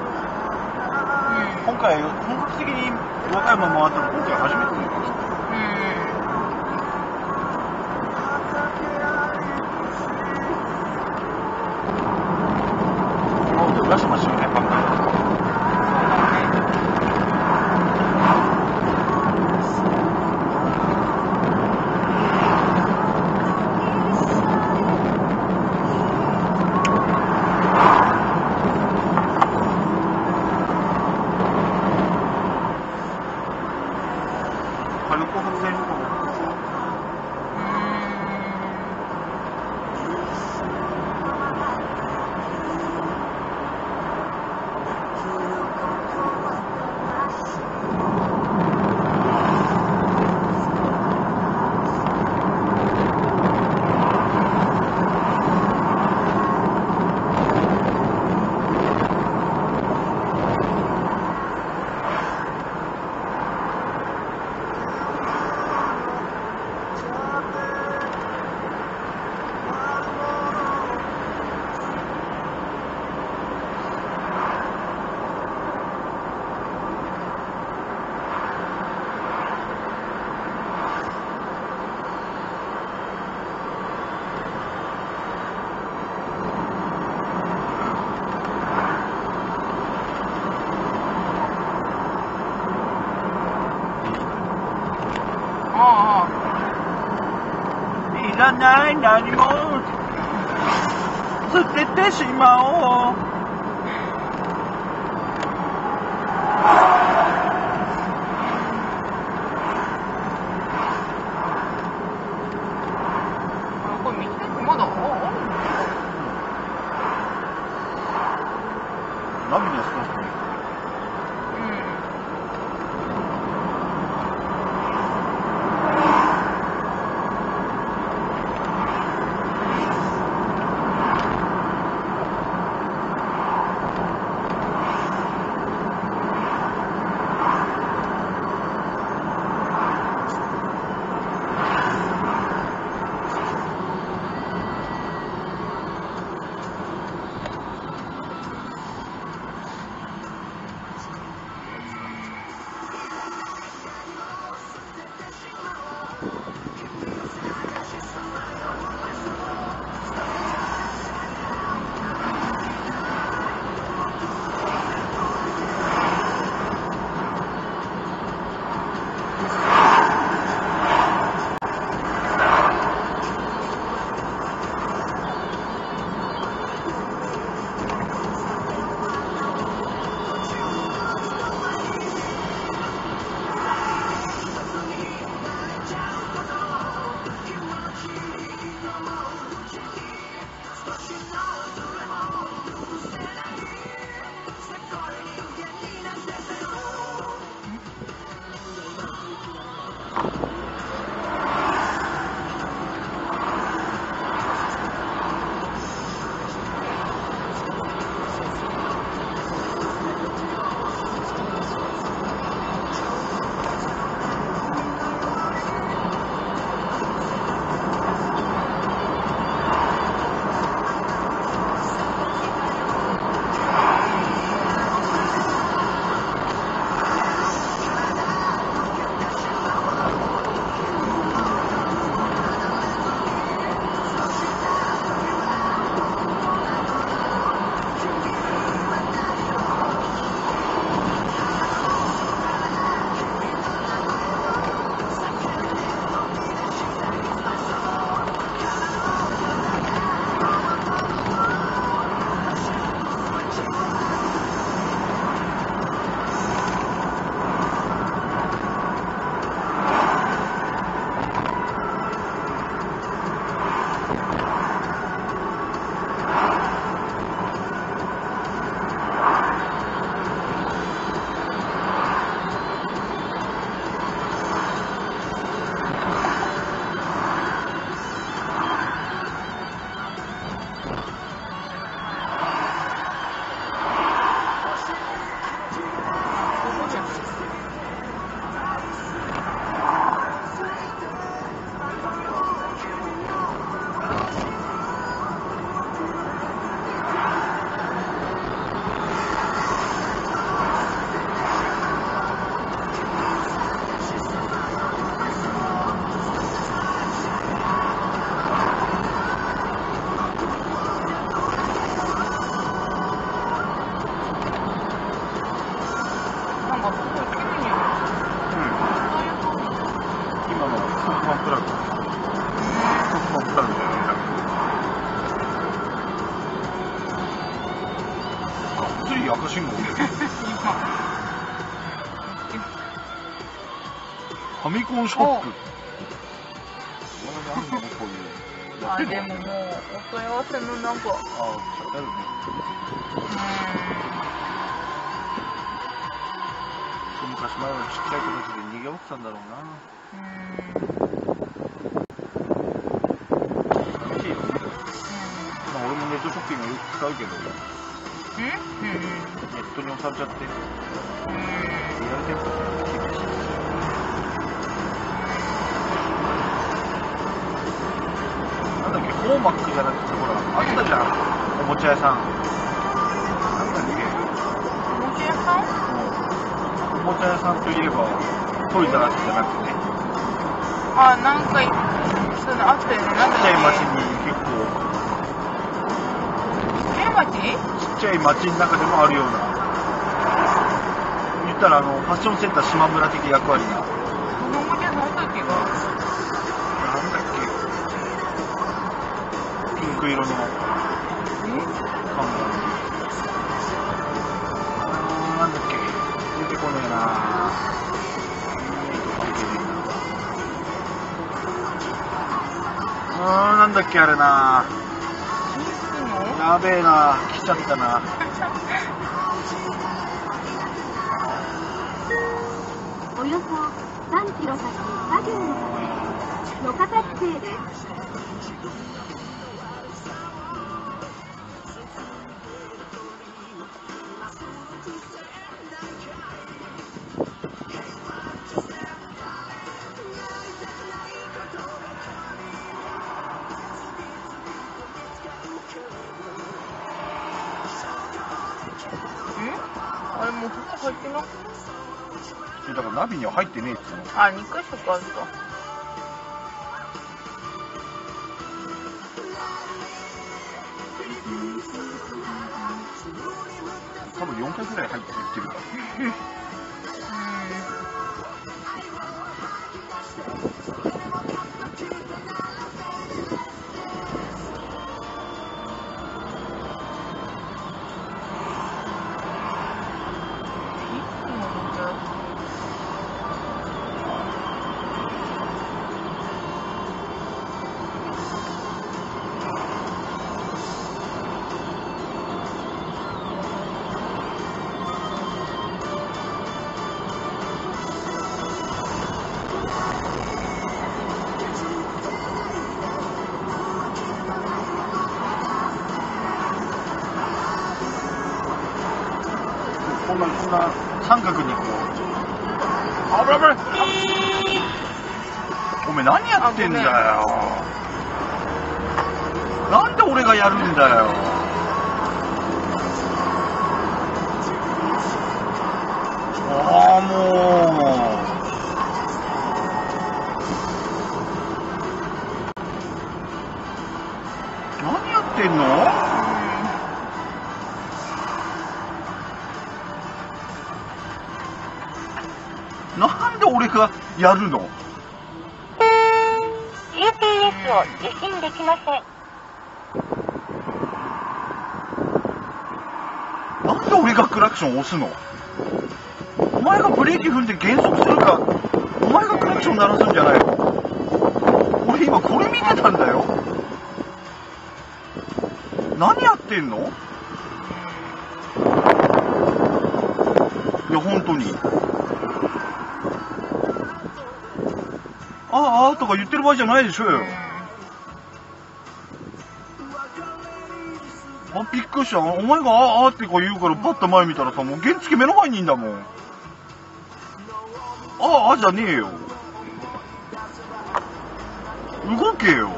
今回、本格的に和歌山回ったの今回初めてだよ。今まで浦島周辺ばっかりだった。いらない何も捨ててしまおう。 これ右手ってまだナビのストップ。 い赤信号で。ファミコンショップ。 あ、でももう、お問い合わせのなんか。 あ、書いてあるね。昔前はちっちゃい子たちで逃げおってたんだろうな。寂しいよね。まあ俺もネットショッピングよく使うけど、ネットに押されちゃって、リアル店舗って厳しい。なんだっけ、ホーマックじゃなくて、ほら、あったじゃん、おもちゃ屋さん。なんだっけ、 おもちゃ屋さん？ おもちゃ屋さんといえば、トイザらスじゃなくてね。 あ、なんか、そういうのあったよね。なんだっけ。 ちっちゃい町に結構、 ちちっちゃい町の中でもあるような、言ったらファッションセンター島村的役割な。 子供じゃない時が。 なんだっけ、ピンク色の看板。なんだっけ、出てこねえな。なんだっけあれな。やべえな、来ちゃったな。 およそ3キロ先作業の路肩規制です。 あれもうここ入ってな。 だからナビには入ってねえっつうの。 あ、2箇所かあった。 多分4回ぐらい入ってるから。こんな三角にこう、危ない危ない。おめえ何やってんだよ。なんで俺がやるんだよ。ああもう。何やってんの？なんで俺がやるの？ GPS を受信できません。 なんで俺がクラクション押すの？お前がブレーキ踏んで減速するか、お前がクラクション鳴らすんじゃないの？俺今これ見てたんだよ。何やってんの？いや本当に。ああとか言ってる場合じゃないでしょよ。あ、びっくりした。お前がああってこう言うからパッと前見たらさ、もう原付目の前にいんだもん。ああじゃねえよ。動けよ。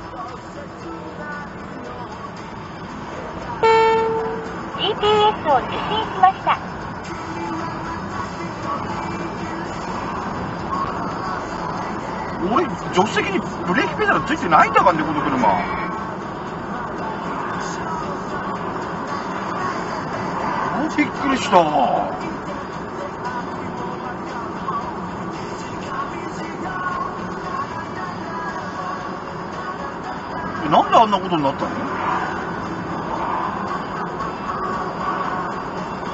GPS を受信しました。 俺、助手席にブレーキペダルついてないんだからね、この車。びっくりした。なんであんなことになったの？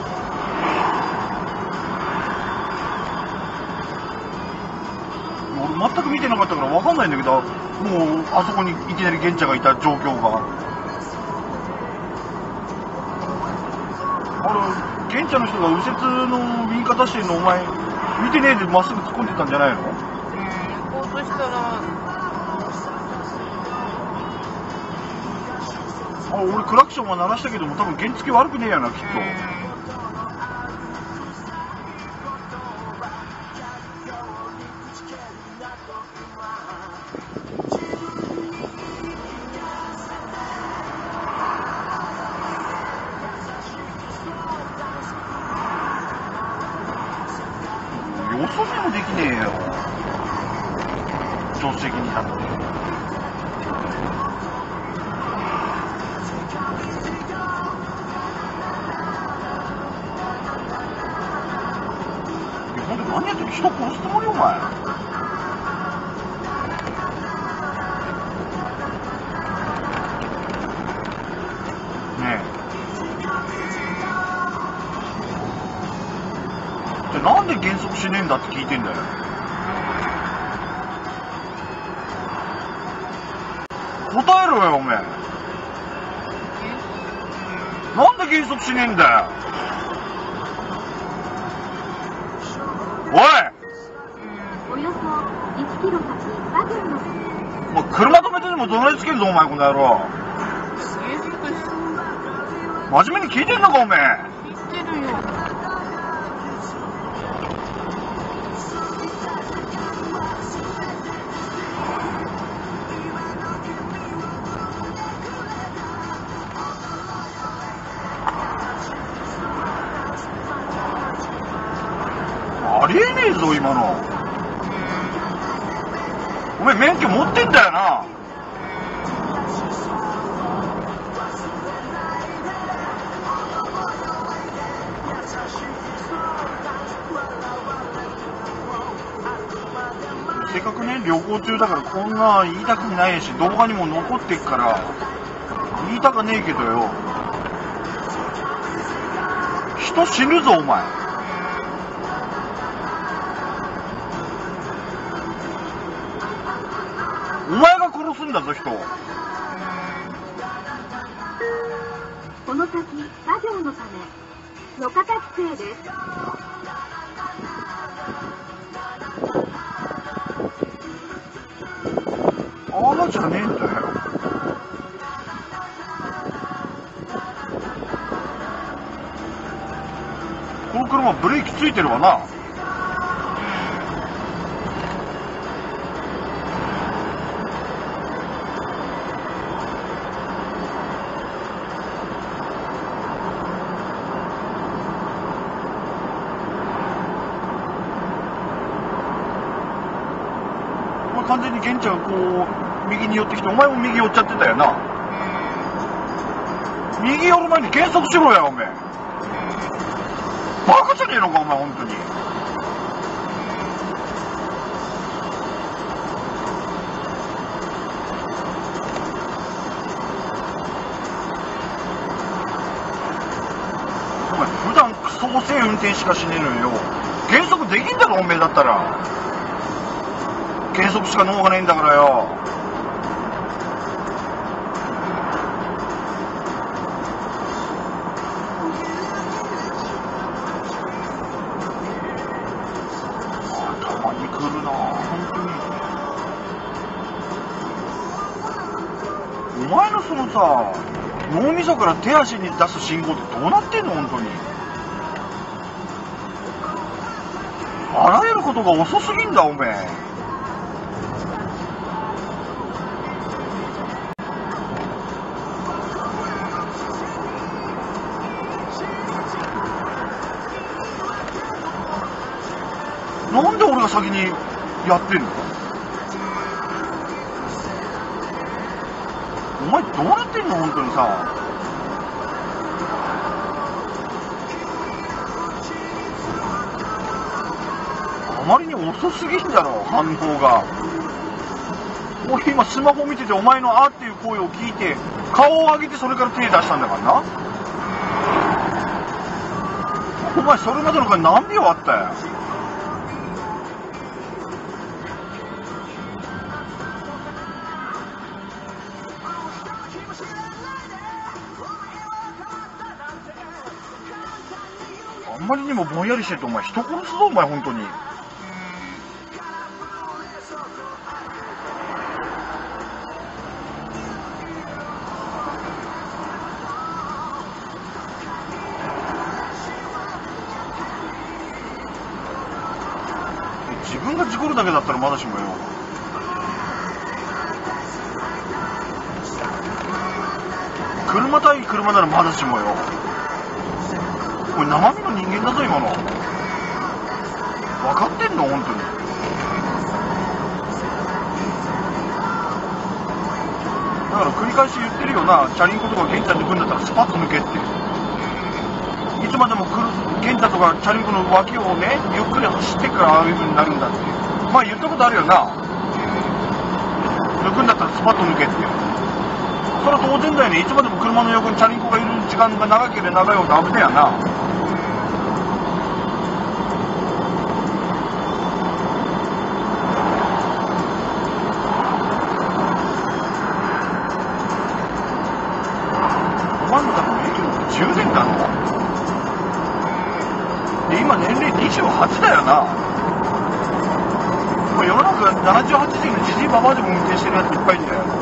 全く見てなかったから分かんないんだけど、もうあそこにいきなり玄茶がいた状況が。玄茶の人が右折の右方してるのお前見てねえでまっすぐ突っ込んでたんじゃないの？ 行こうとしたら、 俺クラクションは鳴らしたけども多分原付悪くねえやなきっと。よそ見もできねえよ、助手席に立って。ほんと何やってる、人殺すつもりお前。ねえ、なんで減速しねえんだって聞いてんだよ。答えろよおめえ。なんで減速しねえんだよ。おい、 およそ1キロ先、バギョンのもう車止めてでも怒鳴りつけるぞお前この野郎。真面目に聞いてんのかおめえ。 聞いてるよ。 ありえねえぞ今の。お前免許持ってんだよな。せっかくね旅行中だからこんな言いたくないし動画にも残ってっから言いたかねえけどよ、人死ぬぞお前。お前が殺すんだぞ人。 この先、作業のため、路肩規制です。 あらじゃねえんだよ。この車ブレーキついてるわな。完全に玄ちゃんがこう右に寄ってきてお前も右寄っちゃってたよな。右寄る前に減速しろやおめえ。バカじゃねえのかお前本当に。お前普段クソ遅い運転しかしねえのよ。減速できんだろおめえだったら。減速しか能がねえんだからよ。頭にくるな本当に。お前のそのさ脳みそから手足に出す信号ってどうなってんの本当に。あらゆることが遅すぎんだおめえ。なんで俺が先にやってんの？お前どうなってんの本当にさ。あまりに遅すぎんだろ反応が。俺今スマホ見ててお前の「あ」っていう声を聞いて顔を上げてそれから手出したんだからな。お前それまでの間何秒あったよ。 あまりにもぼんやりしてて、お前人殺すぞ、お前本当に。自分が事故るだけだったらまだしもよ。車対車ならまだしもよ。これ生身の人間だぞ今の。分かってんの本当に。だから繰り返し言ってるよな。チャリンコとかケンタ抜くんだったらスパッと抜けって。いつまでもケンタとかチャリンコの脇をね、ゆっくり走ってからああいう風になるんだって。まあ言ったことあるよな。抜くんだったらスパッと抜けって。それは当然だよね。いつまでも車の横にチャリンコがいる時間が長ければ長いほど危ねえやな。お前の多分免許の10年なので、今年齢28だよな。もう世の中70、80のじじいばばでも運転してるやついっぱいいるんだよ。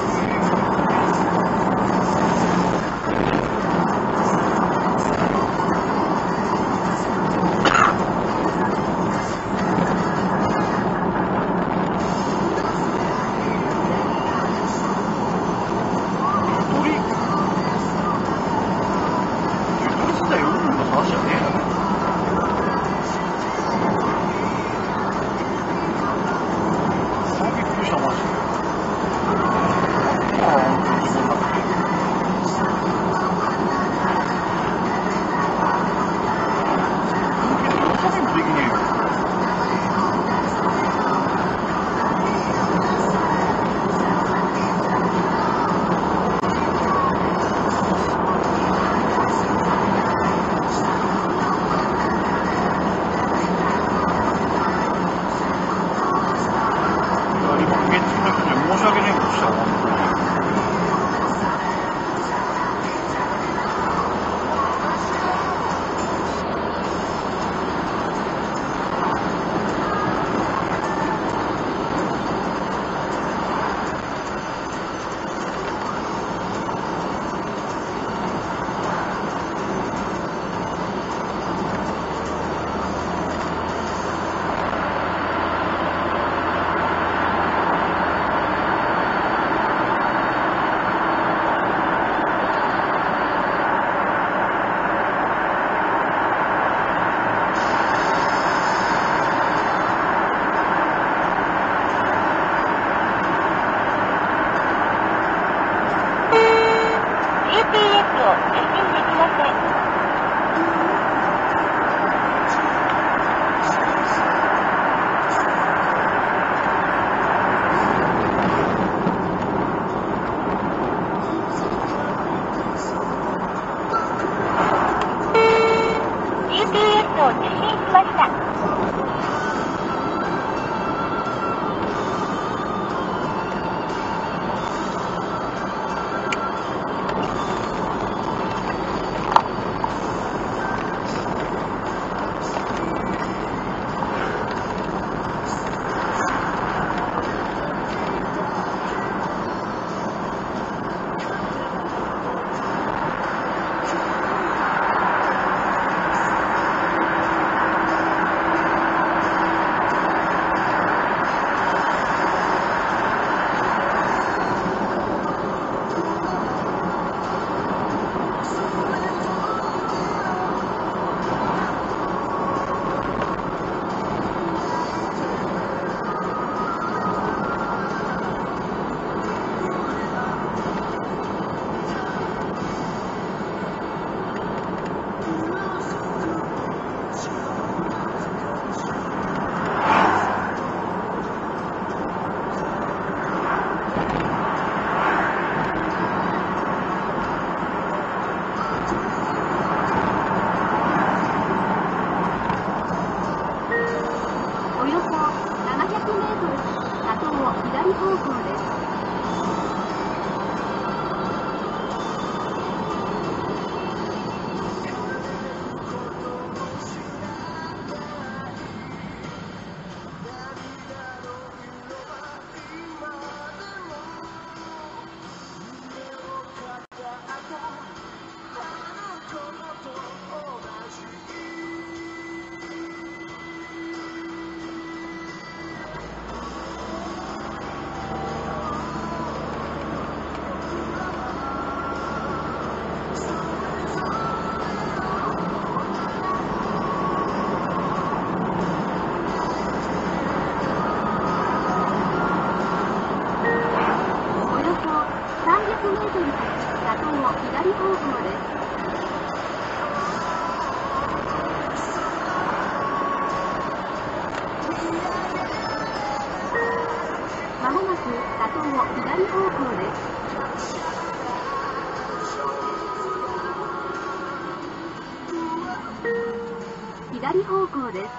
左方向です。まもなく佐藤左方向です。左方向です。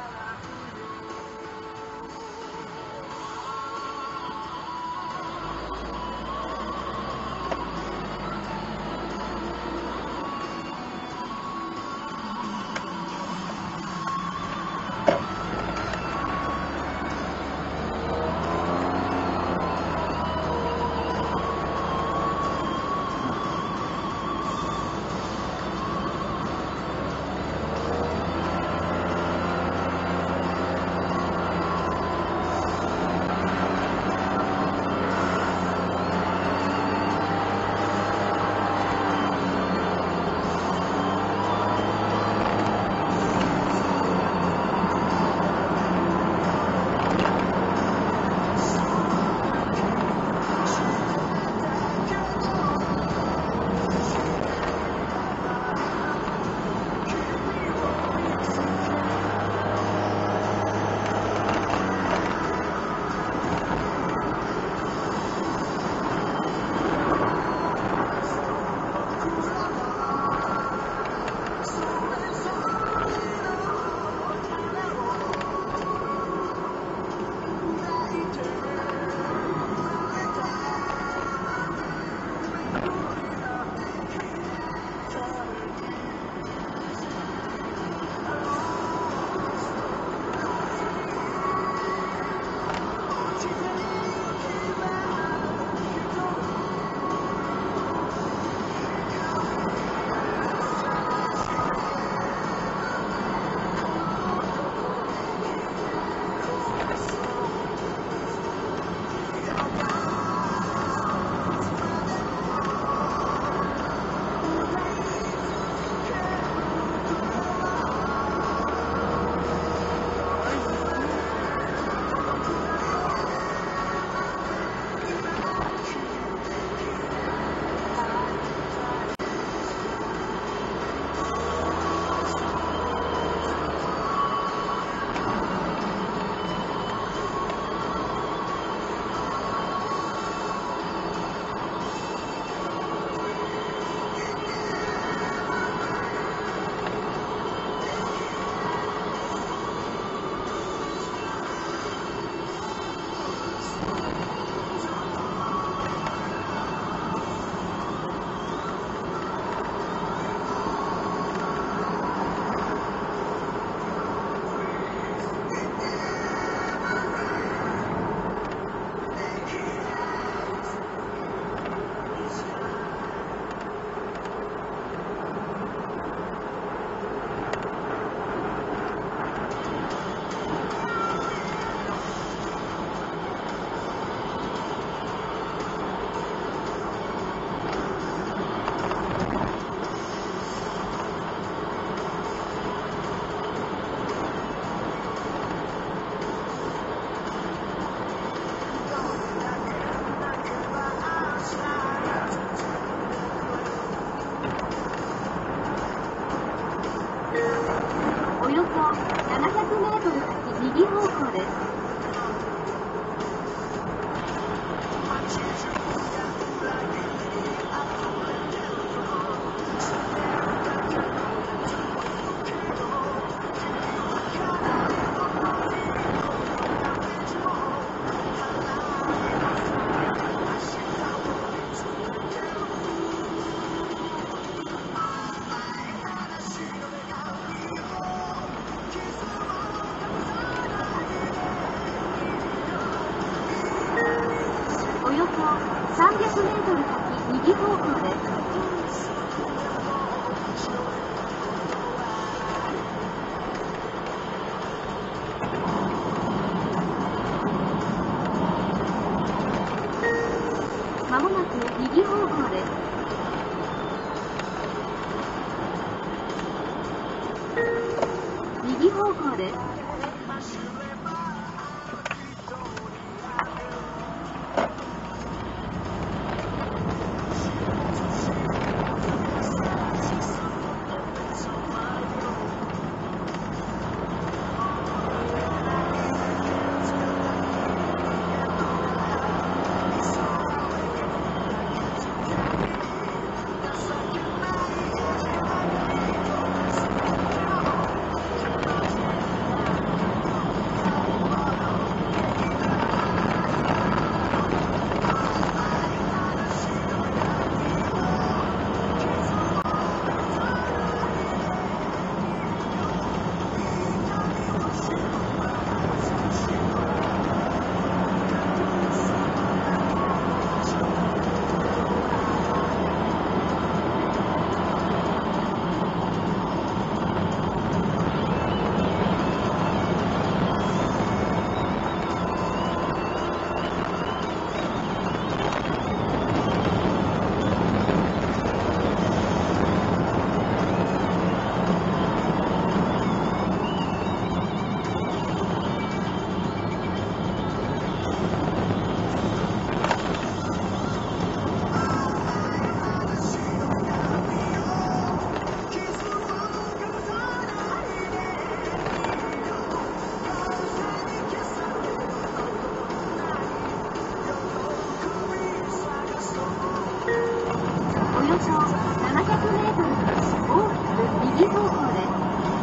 700メートル大きく右方向です。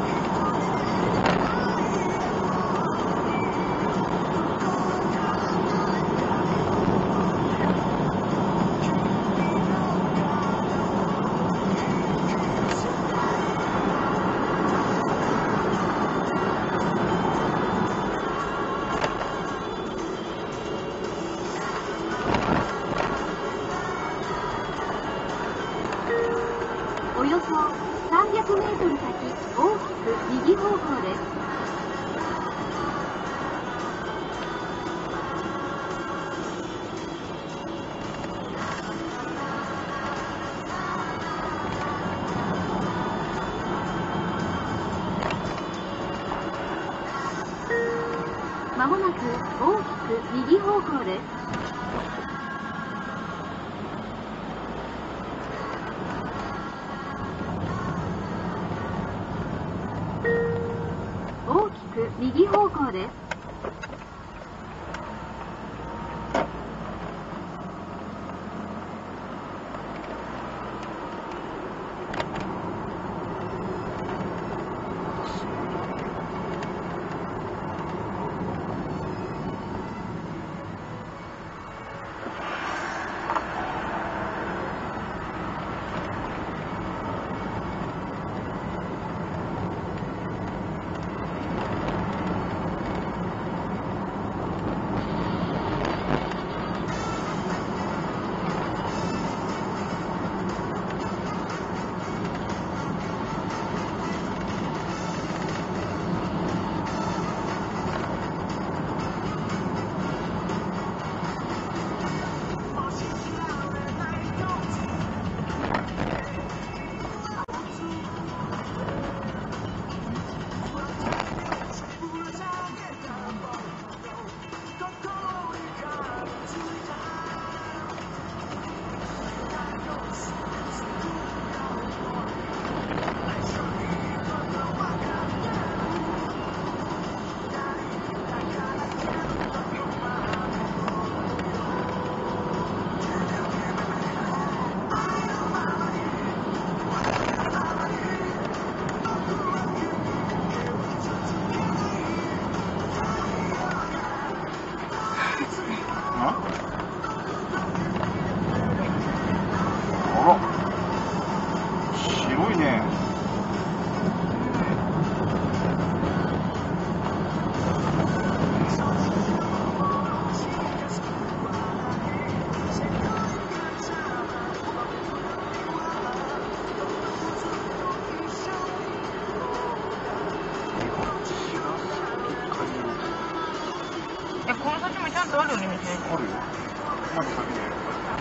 およそ300メートル先、大きく右方向です。まもなく大きく右方向です。大きく右方向です。 白いね。 この先もちゃんとあるよね、店。 あるよ。まだ先で。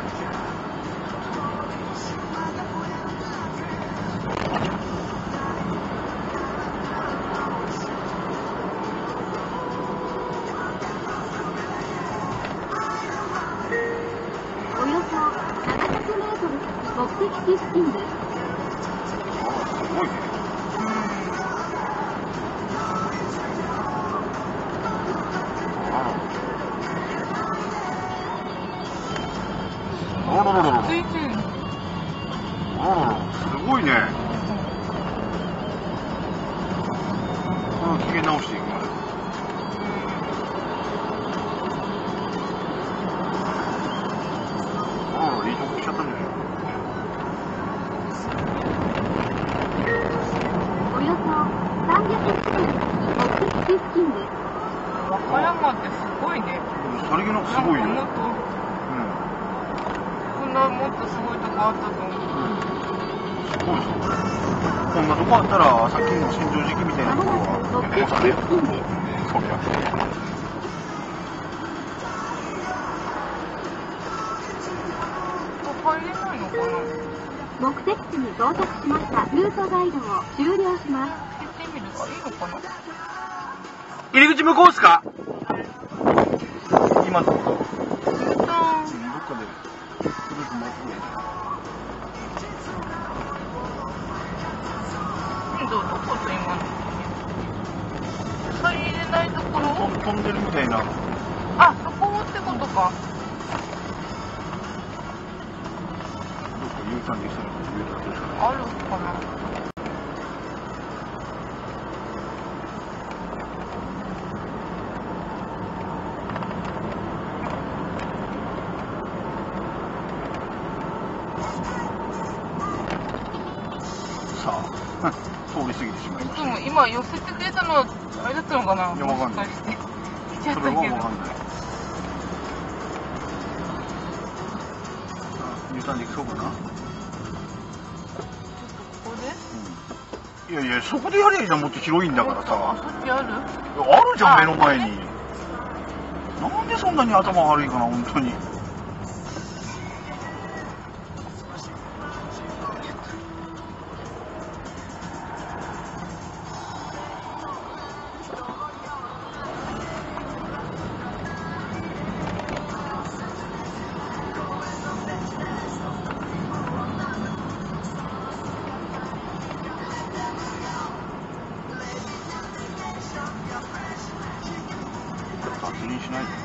およそ700メートル先、目的地付近です。 すごいね。あらららら。 ついつい。 あらら、すごいね。機嫌直していきます。あらら、いいとこ来ちゃったんじゃない。 およそ300メートル先、目的地付近です。 和歌山ってすごいね。 さりげなくすごいよ。 なんかもっと、こんなもっとすごいとこあったと思う。 すごいでしょ。こんなとこあったら、さっきの新庄時期みたいなところは、大阪で。そりゃ。 入れないのかな。 目的地に到着しました。ルートガイドを終了します。 行ってみるかいいのかな。 入り口向こうっすか？今ってこと？どっかで、とりあえずもうどこと今の入れないところ？ 飛んでるみたいな。 あ、そこってことか。 どっか U ターンできそうな。 あるかな。 さあ、通り過ぎてしまいました。 でも今寄せてくれたのはあれだったのかな。 いや、わかんない。 もしかして来ちそれはゃったけど。 わかんない。入山できそうかな。 ここで？ いやいや、そこでやりゃいいじゃん、もっと広いんだからあ、 さ。 そっちある？ あるじゃん、目の前に。なんでそんなに頭悪いかな、本当に。雑にしないで。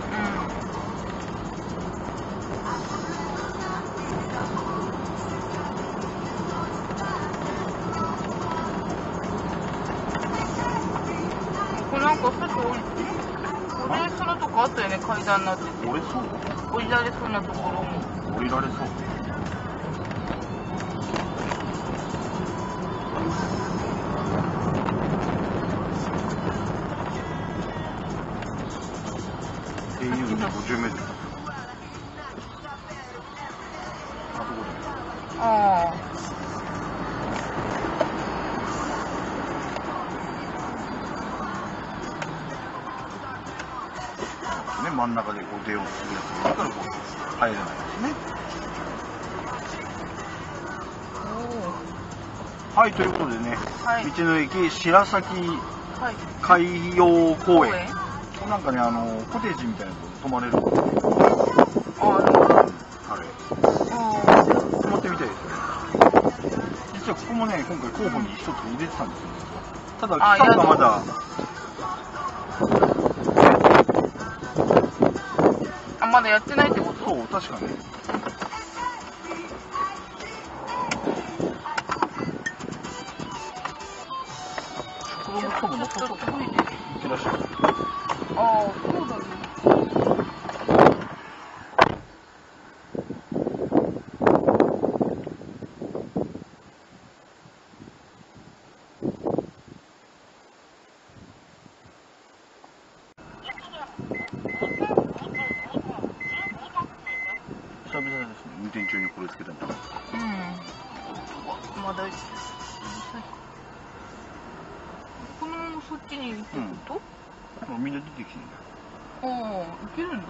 これなんか外降りて、降りれそうなとこあったよね、階段になってて。 折れそう？ 降りられそうなところも。 降りられそう。50メートル。あそこで。 ああ。 ね、真ん中でこう出ようとするやつがいるからこう入れないですね。はい、ということでね、 はい、 道の駅白崎はい、 海洋公園。 公園なんかね、コテージみたいなとこ泊まれる。 ああ、 あれ。 あ泊まってみたいですよね。実はここもね、今回候補に一つ入れてたんですよ。ただ、期間がまだ。 あ、まだやってないってこと？ そう、確かね。この人も残そうかな。いってらっしゃい。 ああ、そうだね。 久々ですね、運転中にこれつけたんだ。 うん。まだ、このままそっちに行くってこと？ みんな出てきてるんだよ。 ああ、行けるんだね。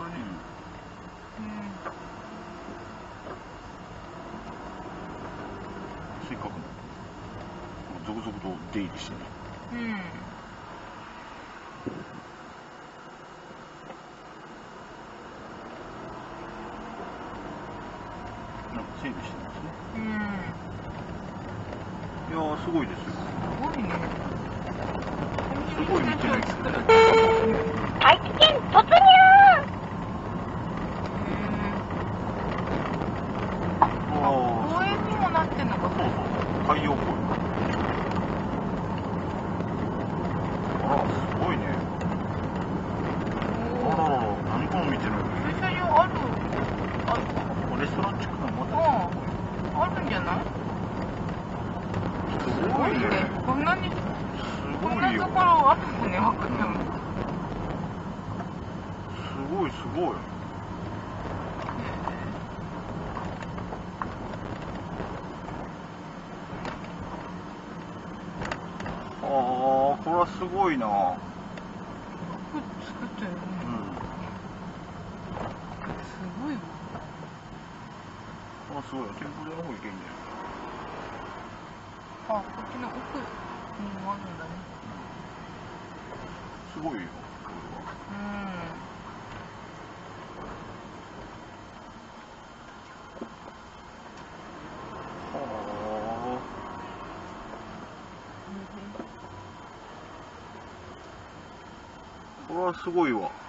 せっかくの続々と出入りしてね。なんか整備してますね。いやー、すごいですよ。 すごいね。 すごい道の駅。 愛知県突入！ 公園にもなってんのか。 そうそう、海洋公園。あら、すごいね。あららら、何この道の駅。 駐車場ある。 レストラン地区のまた。 あるんじゃない？ すごいね。 こんなに、 すこごいよ。 んなところあるのね、分かっても。 すごいすごい。ああ、これはすごいな。 作ってるね。すごいわ。 あ、すごい。天ぷらの方行けんね。 あ、こっちの奥にもあるんだね。 すごいよ、これは。これはすごいわ。